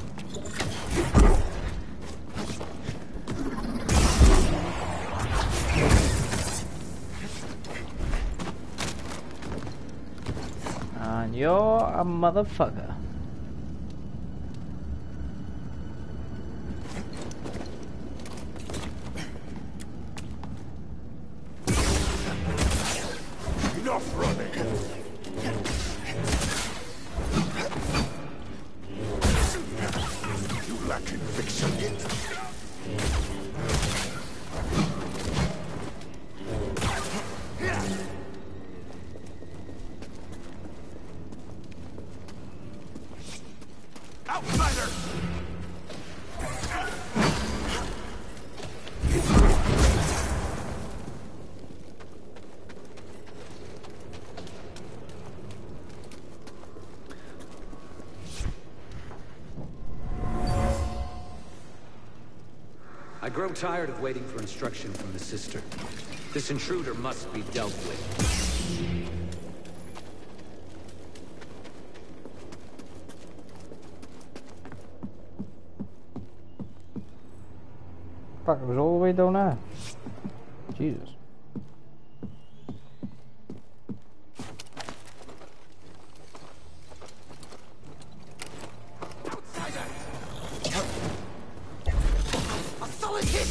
And you're a motherfucker. Enough running. You lack conviction. Outsider! I grow tired of waiting for instruction from the sister. This intruder must be dealt with. Fuck, it was all the way down there. Jesus. A solid hit!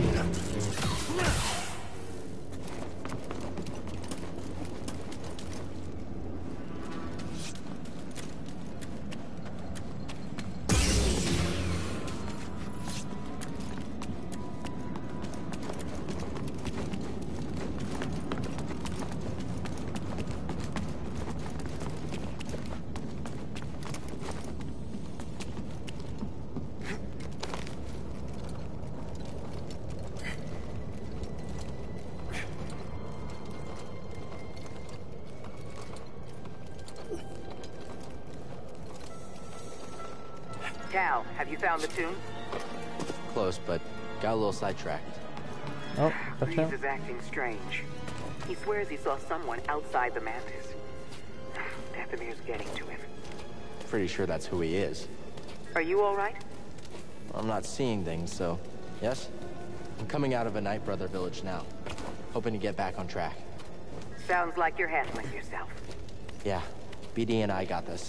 Cal, have you found the tomb? Close, but got a little sidetracked. Oh, that's Reeves him. is acting strange. He swears he saw someone outside the Mantis. Dathomir's getting to him. Pretty sure that's who he is. Are you all right? I'm not seeing things, so... Yes? I'm coming out of a Night Brother village now. Hoping to get back on track. Sounds like you're handling yourself. Yeah, B D and I got this.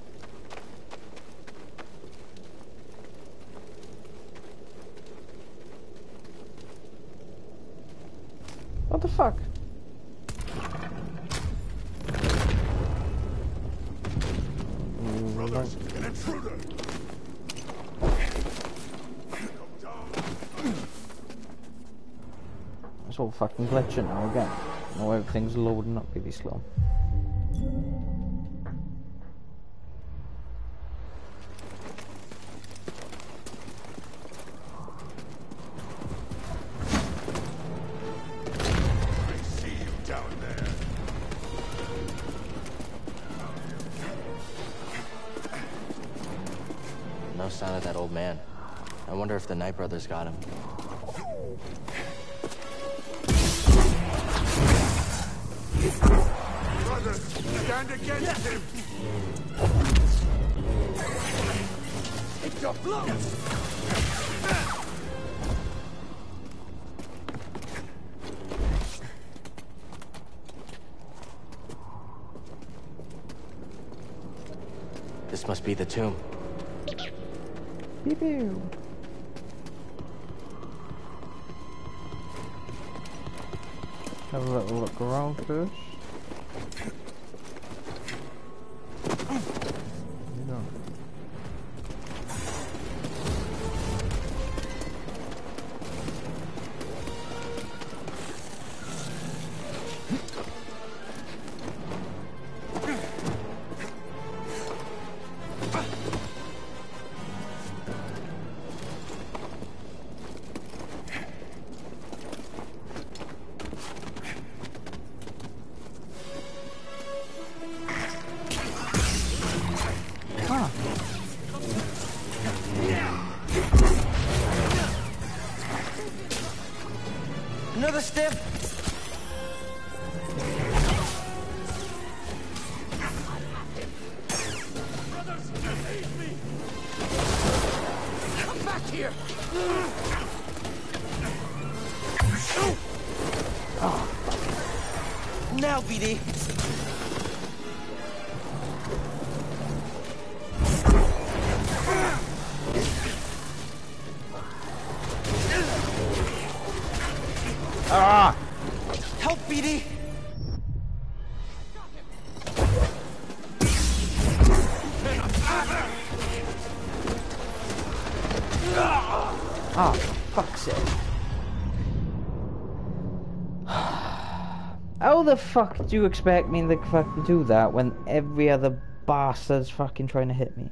What the fuck? Brothers, an intruder! It's all fucking glitching now again. Now everything's loading up really slow. No sign of that old man. I wonder if the Night Brothers got him. Brothers, stand against him! Take your blow! This must be the tomb. Pew pew. Have a little look around first. You know. Another step. Brothers, aid me! Come back here! Oh. Now, B D. Ah! Help, B D! Ah, for fuck's sake. How the fuck do you expect me to fucking do that when every other bastard's fucking trying to hit me?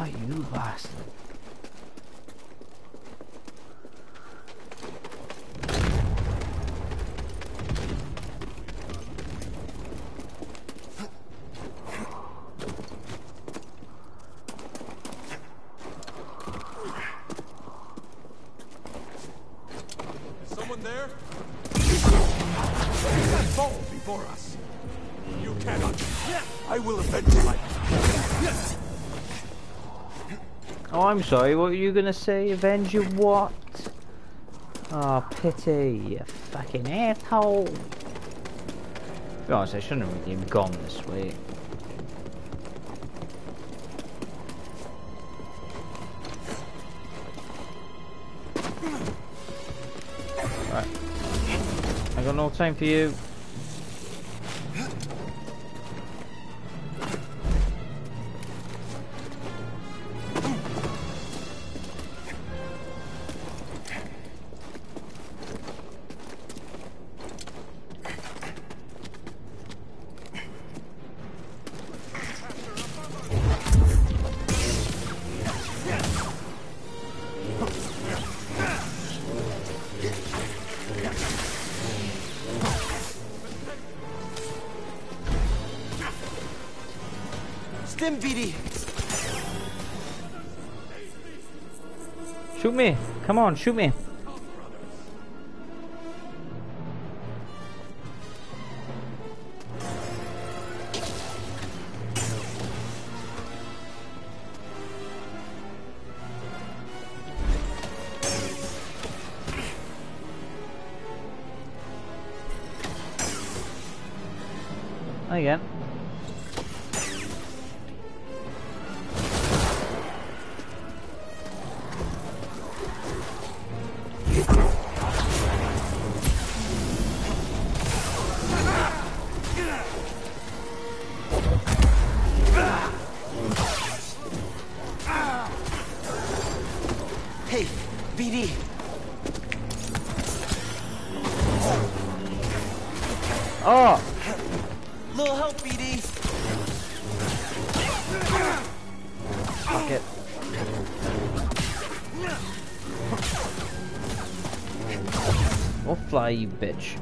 you bastard. Is someone there? You can't fall before us. You cannot. I will avenge my... Oh, I'm sorry, what were you gonna say? Avenge your what? Oh, pity, you fucking asshole. To be honest, I shouldn't have even gone this way. Right. I got no time for you. Stim, V D. Shoot me! Come on, shoot me! Again. Hey, V D. Oh! Little help, V D. Fuck it. Or fly, you bitch.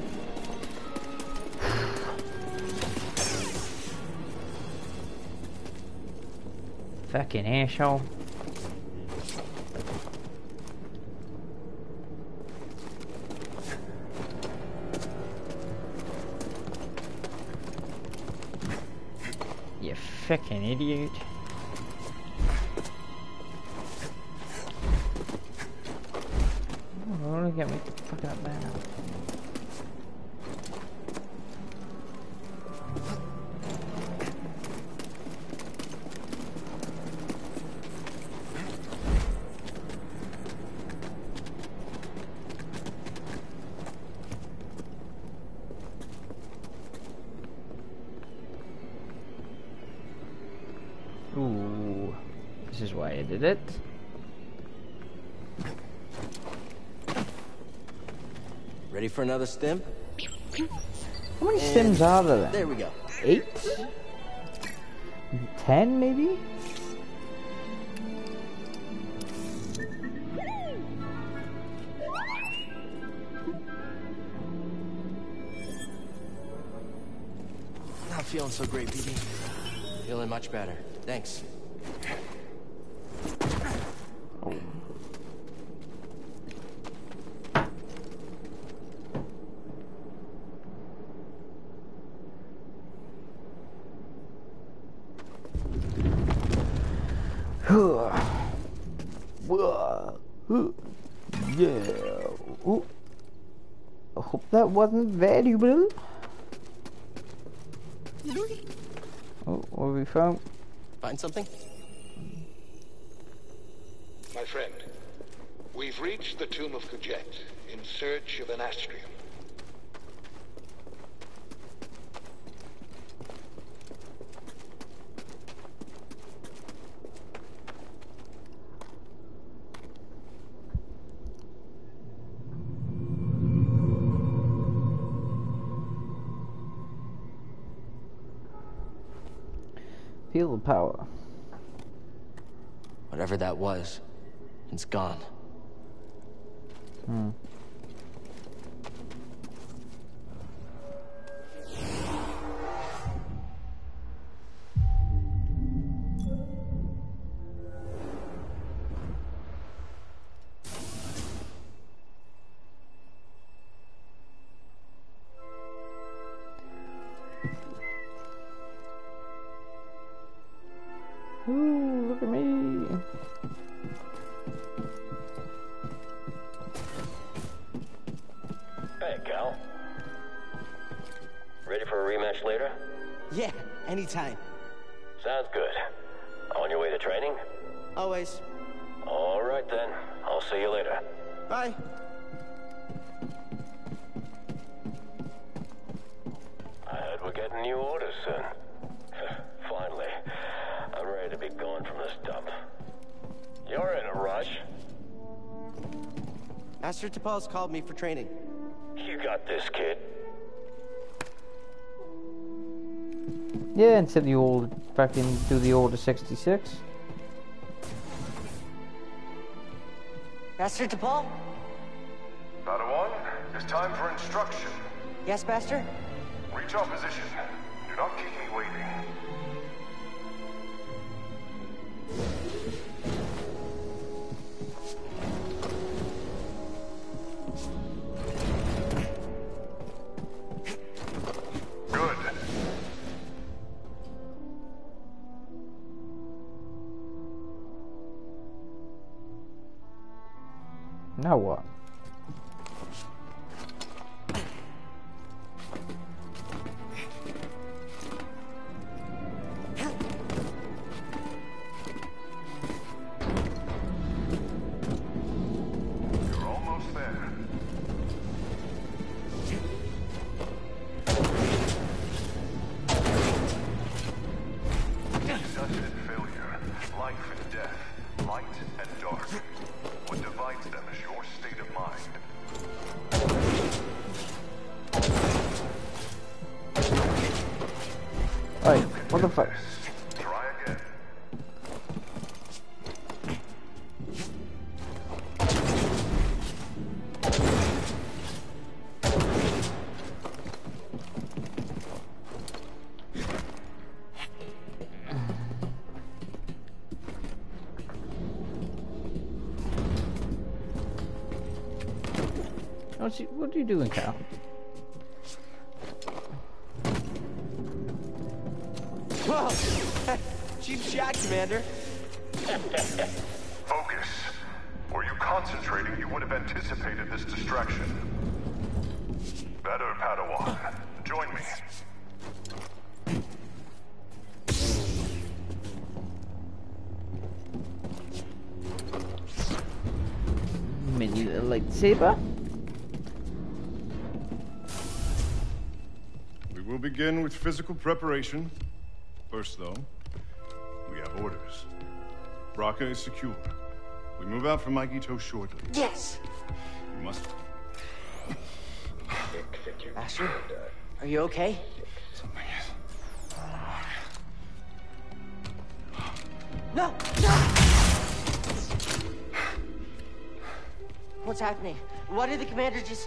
Fucking asshole. You fucking idiot. Oh, look at me. Fuck up now. Ooh, this is why I did it. Ready for another stim? How many And stims are there then? There we go. Eight? Ten, maybe? Not feeling so great, V D. Feeling much better. Thanks. Yeah. Ooh. I hope that wasn't valuable. Oh, what have we found? Find something? My friend, we've reached the tomb of Kujet in search of an astrium. Feel the power. Whatever that was, it's gone. Hmm. Ooh, look at me. Hey, Cal. Ready for a rematch later? Yeah, anytime. Sounds good. On your way to training? Always. All right, then. I'll see you later. Bye. I heard we're getting new orders soon. Finally. I'm ready to be gone from this dump. You're in a rush. Master T'Pol's called me for training. You got this, kid. Yeah, until you all fucking do the Order sixty-six. Master T'Pol? Padawan, it's time for instruction. Yes, Master? Reach our position. Do not keep me waiting. Good. Now what? You're almost there. Success and failure, life and death, light and dark. What divides them is your state of mind. Hey, what the fuck? Try again. What's he, what are you doing, Cal? Whoa! Chief Jack, Commander. Focus. Were you concentrating, you would have anticipated this distraction. Better, Padawan. Join me. Mini little lightsaber. We will begin with physical preparation. First, though, we have orders. Bracca is secure. We move out from Maikito shortly. Yes! You must... Master, are you okay? Something is... No! No! What's happening? Why did the commander just...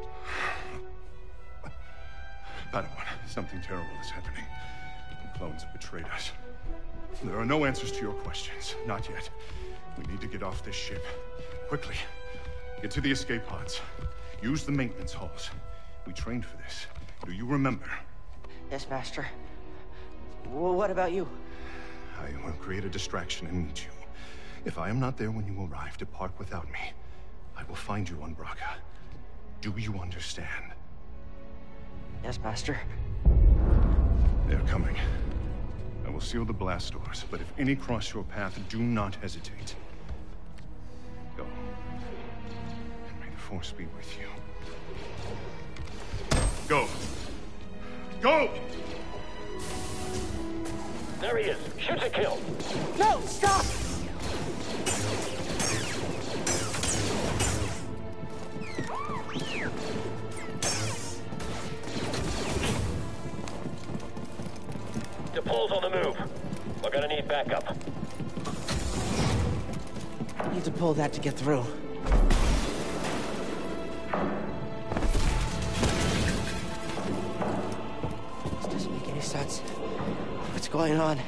Padawan, something terrible is happening. The clones have betrayed us. There are no answers to your questions. Not yet. We need to get off this ship. Quickly. Get to the escape pods. Use the maintenance halls. We trained for this. Do you remember? Yes, Master. Well, what about you? I will create a distraction and meet you. If I am not there when you arrive, depart without me. I will find you on Bracca. Do you understand? Yes, Master. They're coming. I will seal the blast doors, but if any cross your path, do not hesitate. Go. And may the Force be with you. Go! Go! There he is. Shoot to kill. No, stop! T'Pol's on the move. We're gonna need backup. to pull that to get through. This doesn't make any sense. What's going on?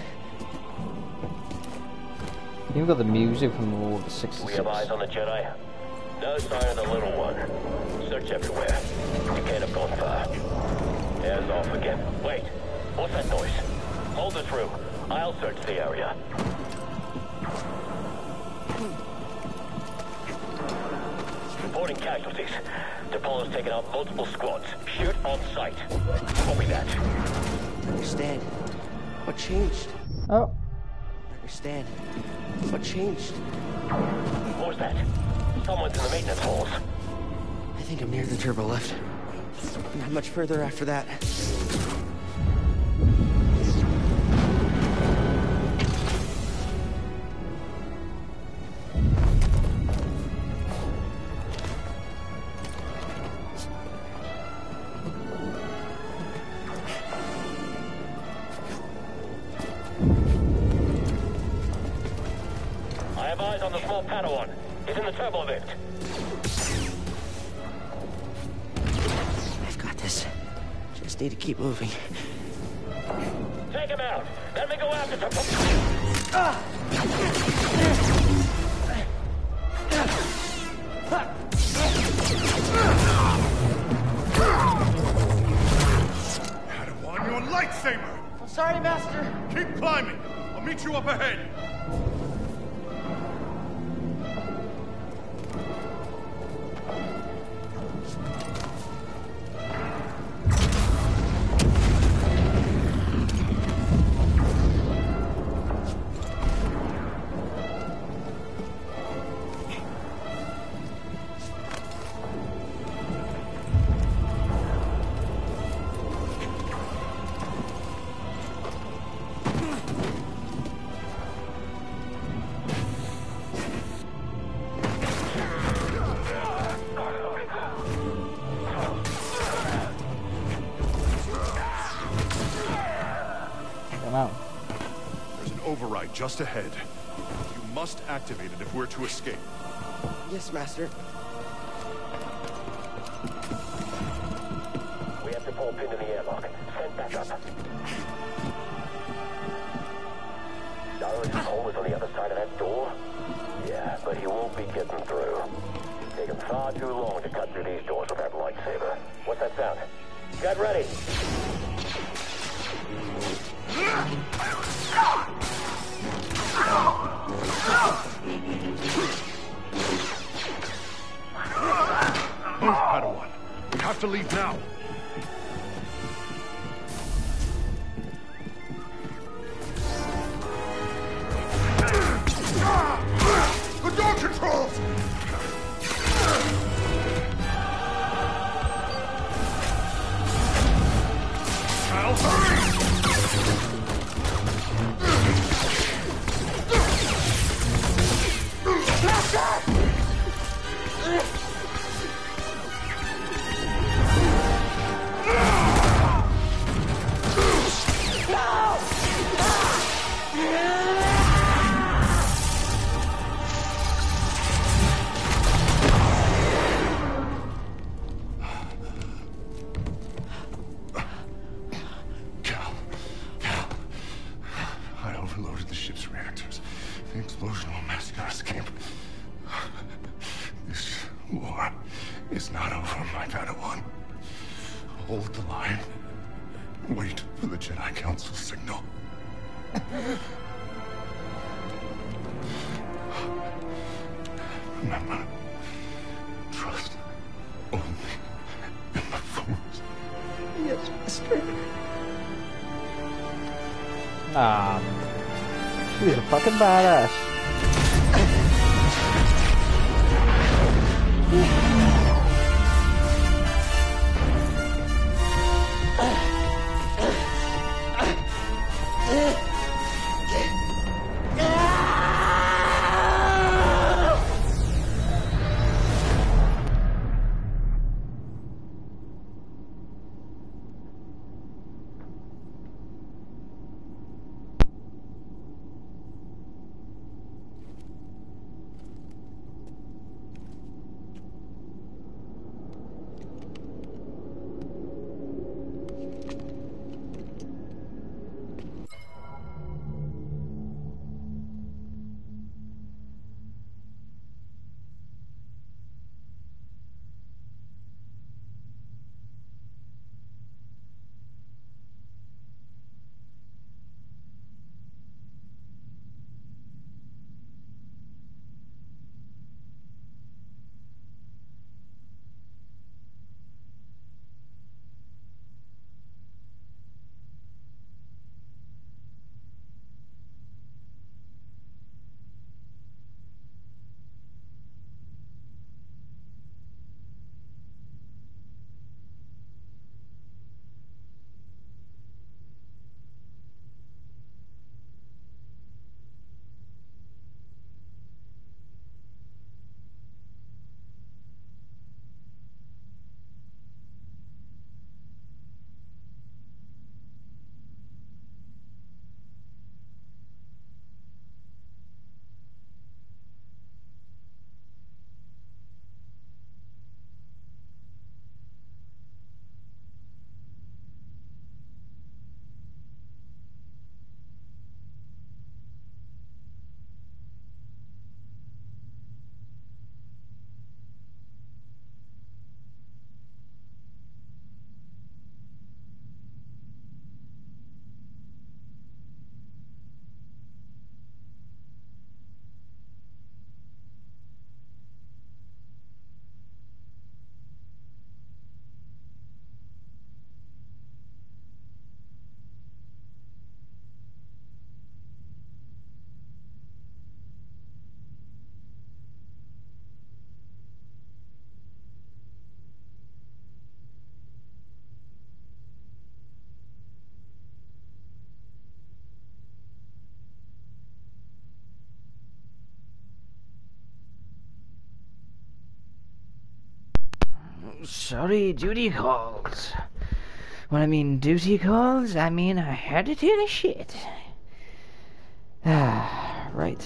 You've got the music from Order sixty-six. We have eyes on the Jedi. No sign of the little one. Search everywhere. You can't have gone far. Air's off again. Wait. What's that noise? Hold it through. I'll search the area. Reporting casualties. Apollo's taken out multiple squads. Shoot on sight. Copy that. Understand. What changed? Oh. Understand. What changed? What was that? Someone's in the maintenance halls. I think I'm near the turbo lift. Not much further after that. I have eyes on the small Padawan. He's in the turbo lift. I've got this. Just need to keep moving. Take him out. Let me go after him. Ah! Padawan, your lightsaber! I'm sorry, Master. Keep climbing. I'll meet you up ahead. There's an override just ahead. You must activate it if we're to escape. Yes, Master. We have to pull pin in the airlock. Send back up. Cyrus Cole is on the other side of that door? Yeah, but he won't be getting through. It's taken far too long to cut through these doors with that lightsaber. What's that sound? Get ready! Move, Padawan. We have to leave now. The door controls! Cal, hurry! The explosion will massacre us, camp. This war is not over, my Padawan. Hold the line. Wait for the Jedi Council signal. Remember, trust only in the Force. Yes, Master. Ah, she's a fucking badass. Sorry, duty calls. When I mean duty calls, I mean I had to do the shit. Ah, right.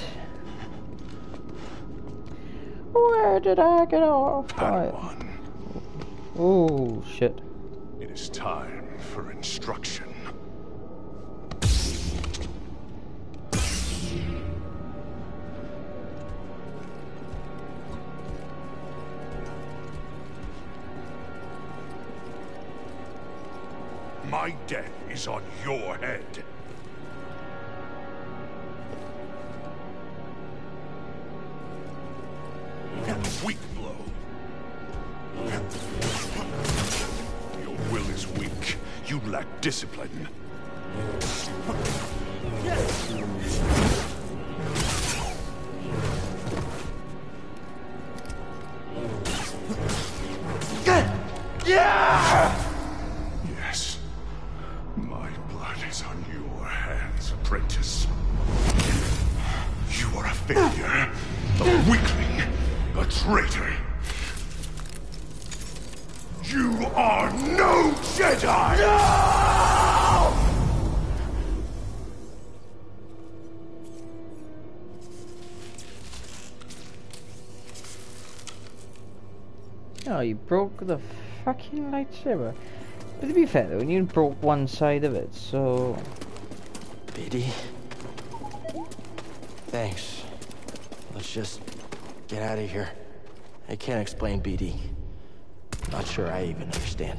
Where did I get off? Padawan. Oh, shit. It is time for instruction. My death is on your head. Weak blow. Your will is weak. You lack discipline. Yeah! Yes. My blood is on your hands, apprentice. You are a failure, a weakling, a traitor. You are no Jedi! No! Oh, you broke the fucking lightsaber. But to be fair though, you broke one side of it, so... B D? Thanks. Let's just get out of here. I can't explain B D. Not sure I even understand.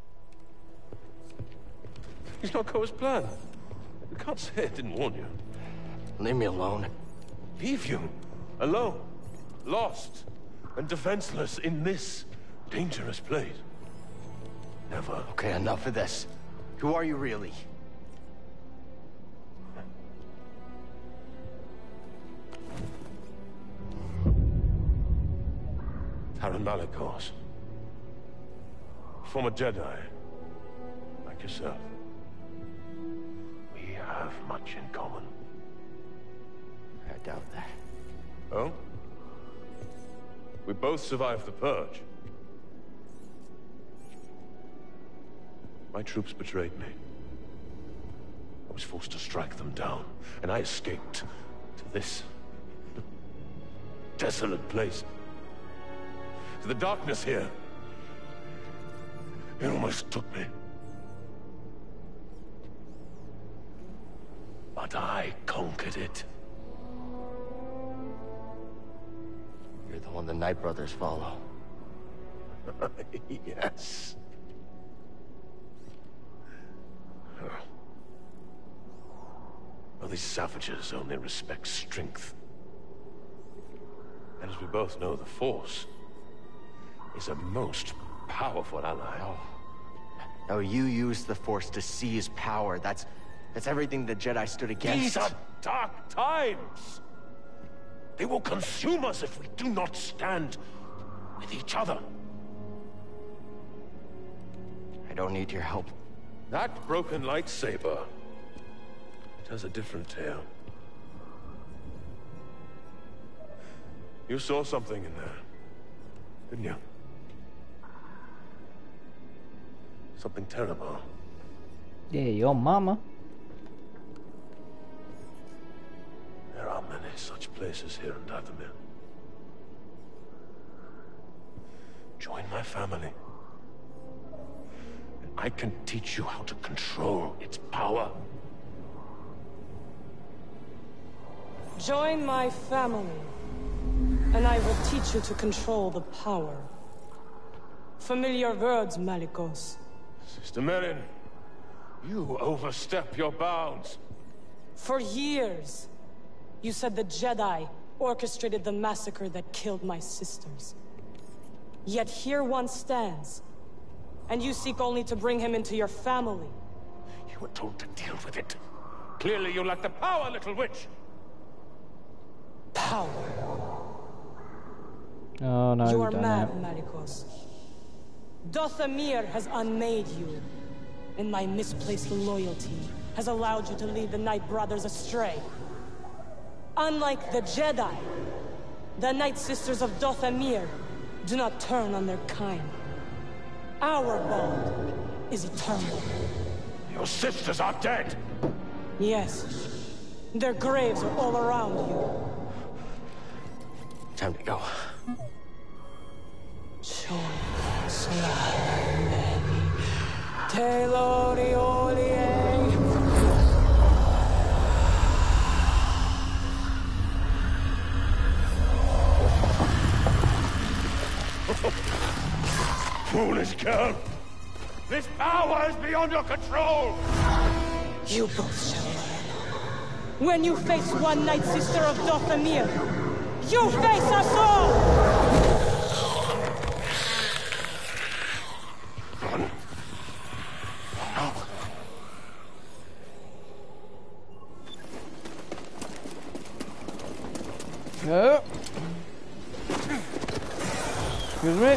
He's not go as planned. You can't say I didn't warn you. Leave me alone. Leave you? Alone? Lost? And defenseless in this dangerous place? Never. Okay, enough of this. Who are you really? Taron Malicos. Former Jedi. Like yourself. We have much in common. I doubt that. Oh? We both survived the Purge. My troops betrayed me. I was forced to strike them down, and I escaped to this desolate place. To the darkness here. It almost took me. But I conquered it. You're the one the Knight brothers follow. Yes. Well, these savages only respect strength. And as we both know, the Force is a most powerful ally. Oh. No, you used the Force to seize power. That's... that's everything the Jedi stood against. These are dark times! They will consume us if we do not stand with each other. I don't need your help. That broken lightsaber, it has a different tale. You saw something in there, didn't you? Something terrible. Yeah, your mama. There are many such places here in Dathomir. Join my family. And I can teach you how to control its power. Join my family, and I will teach you to control the power. Familiar words, Malicos. Sister Merrin, you overstep your bounds. For years, you said the Jedi orchestrated the massacre that killed my sisters. Yet here one stands, and you seek only to bring him into your family. You were told to deal with it. Clearly you lack the power, little witch. Power. Oh no, you are done mad, that. Malicos. Dathomir has unmade you, and my misplaced loyalty has allowed you to lead the Knight brothers astray. Unlike the Jedi, the Night Sisters of Dathomir do not turn on their kind. Our bond is eternal. Your sisters are dead! Yes. Their graves are all around you. Time to go. Foolish girl! This power is beyond your control! You both shall learn. When you face one Night Sister of Dathomir, you face us all! Run. No. No. Excuse me.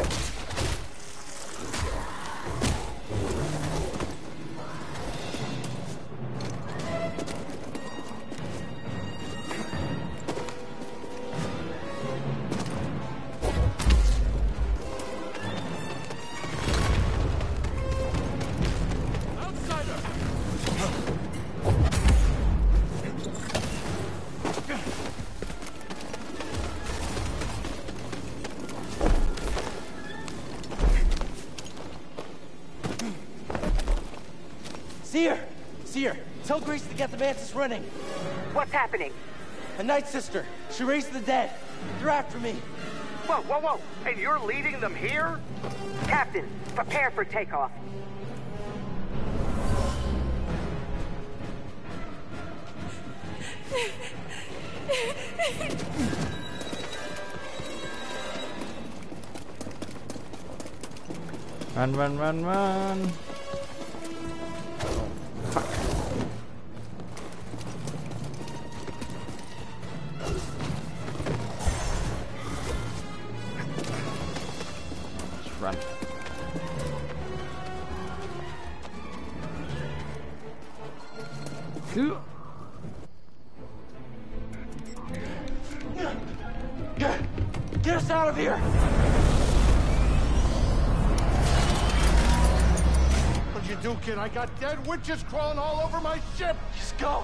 Seer! Seer! Tell Grace to get the Mantis running! What's happening? A Night Sister! She raised the dead! They're after me! Whoa, whoa, whoa! And you're leading them here? Captain, prepare for takeoff. Run, run, run, run. Let's run. Two. Get, get us out of here! What'd you do, kid? I got dead witches crawling all over my ship! Just go!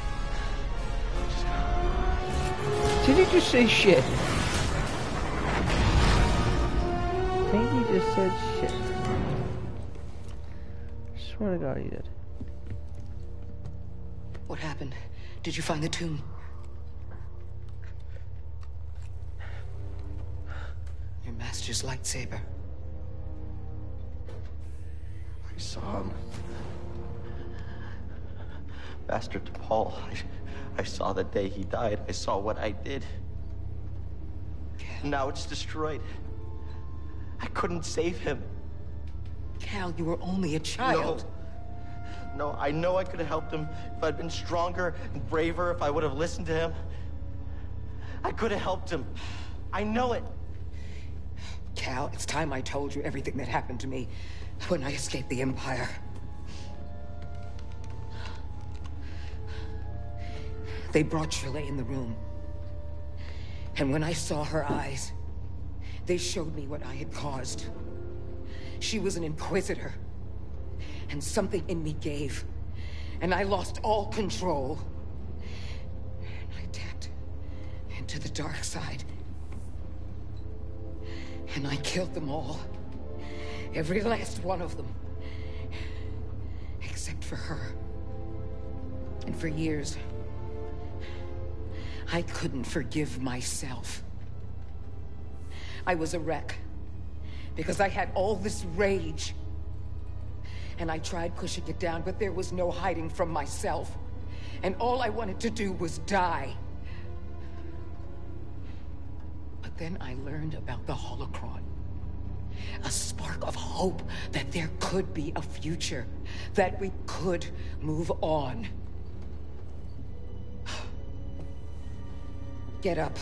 Did he just say shit? I think he just said shit. Swear to God he did. What happened? Did you find the tomb? Your master's lightsaber. I saw him. Master T'Pol. I, I saw the day he died. I saw what I did. Cal. Now it's destroyed. I couldn't save him. Cal, you were only a child. No, no, I know I could have helped him if I'd been stronger and braver, if I would have listened to him. I could have helped him. I know it. Cal, it's time I told you everything that happened to me when I escaped the Empire. They brought Shirley in the room. And when I saw her eyes, they showed me what I had caused. She was an Inquisitor. And something in me gave. And I lost all control. And I tapped into the dark side. And I killed them all. Every last one of them. Except for her. And for years, I couldn't forgive myself. I was a wreck. Because I had all this rage. And I tried pushing it down, but there was no hiding from myself. And all I wanted to do was die. But then I learned about the Holocron. A spark of hope that there could be a future. That we could move on. Get up.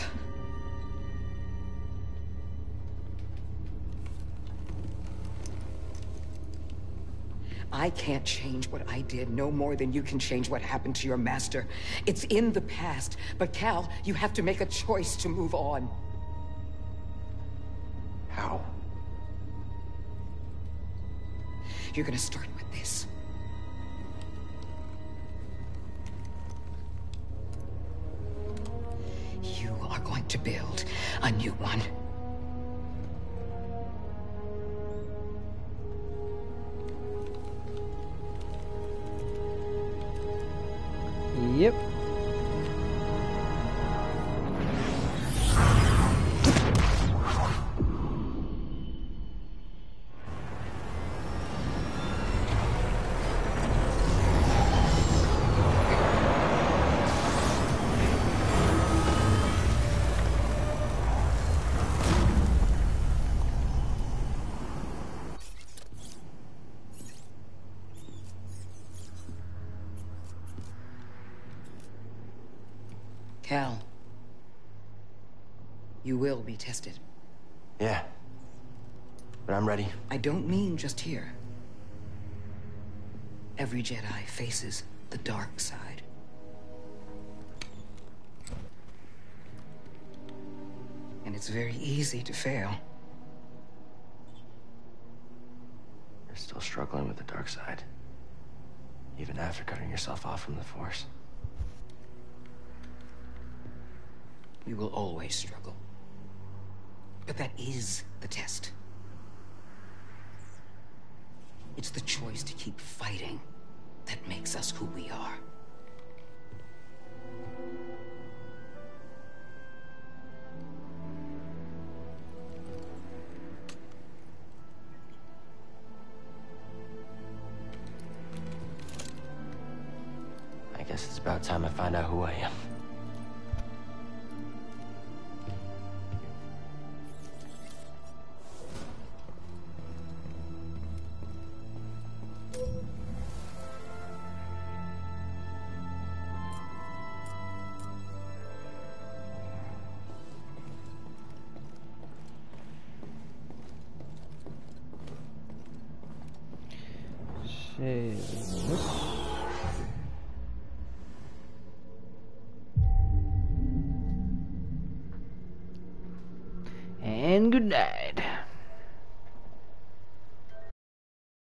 I can't change what I did no more than you can change what happened to your master. It's in the past, but Cal, you have to make a choice to move on. How? You're gonna start with this. You are going to build a new one. Yep. Cal, you will be tested. Yeah. But I'm ready. I don't mean just here. Every Jedi faces the dark side. And it's very easy to fail. You're still struggling with the dark side. Even after cutting yourself off from the Force. You will always struggle. But that is the test. It's the choice to keep fighting that makes us who we are. I guess it's about time I find out who I am. And good night.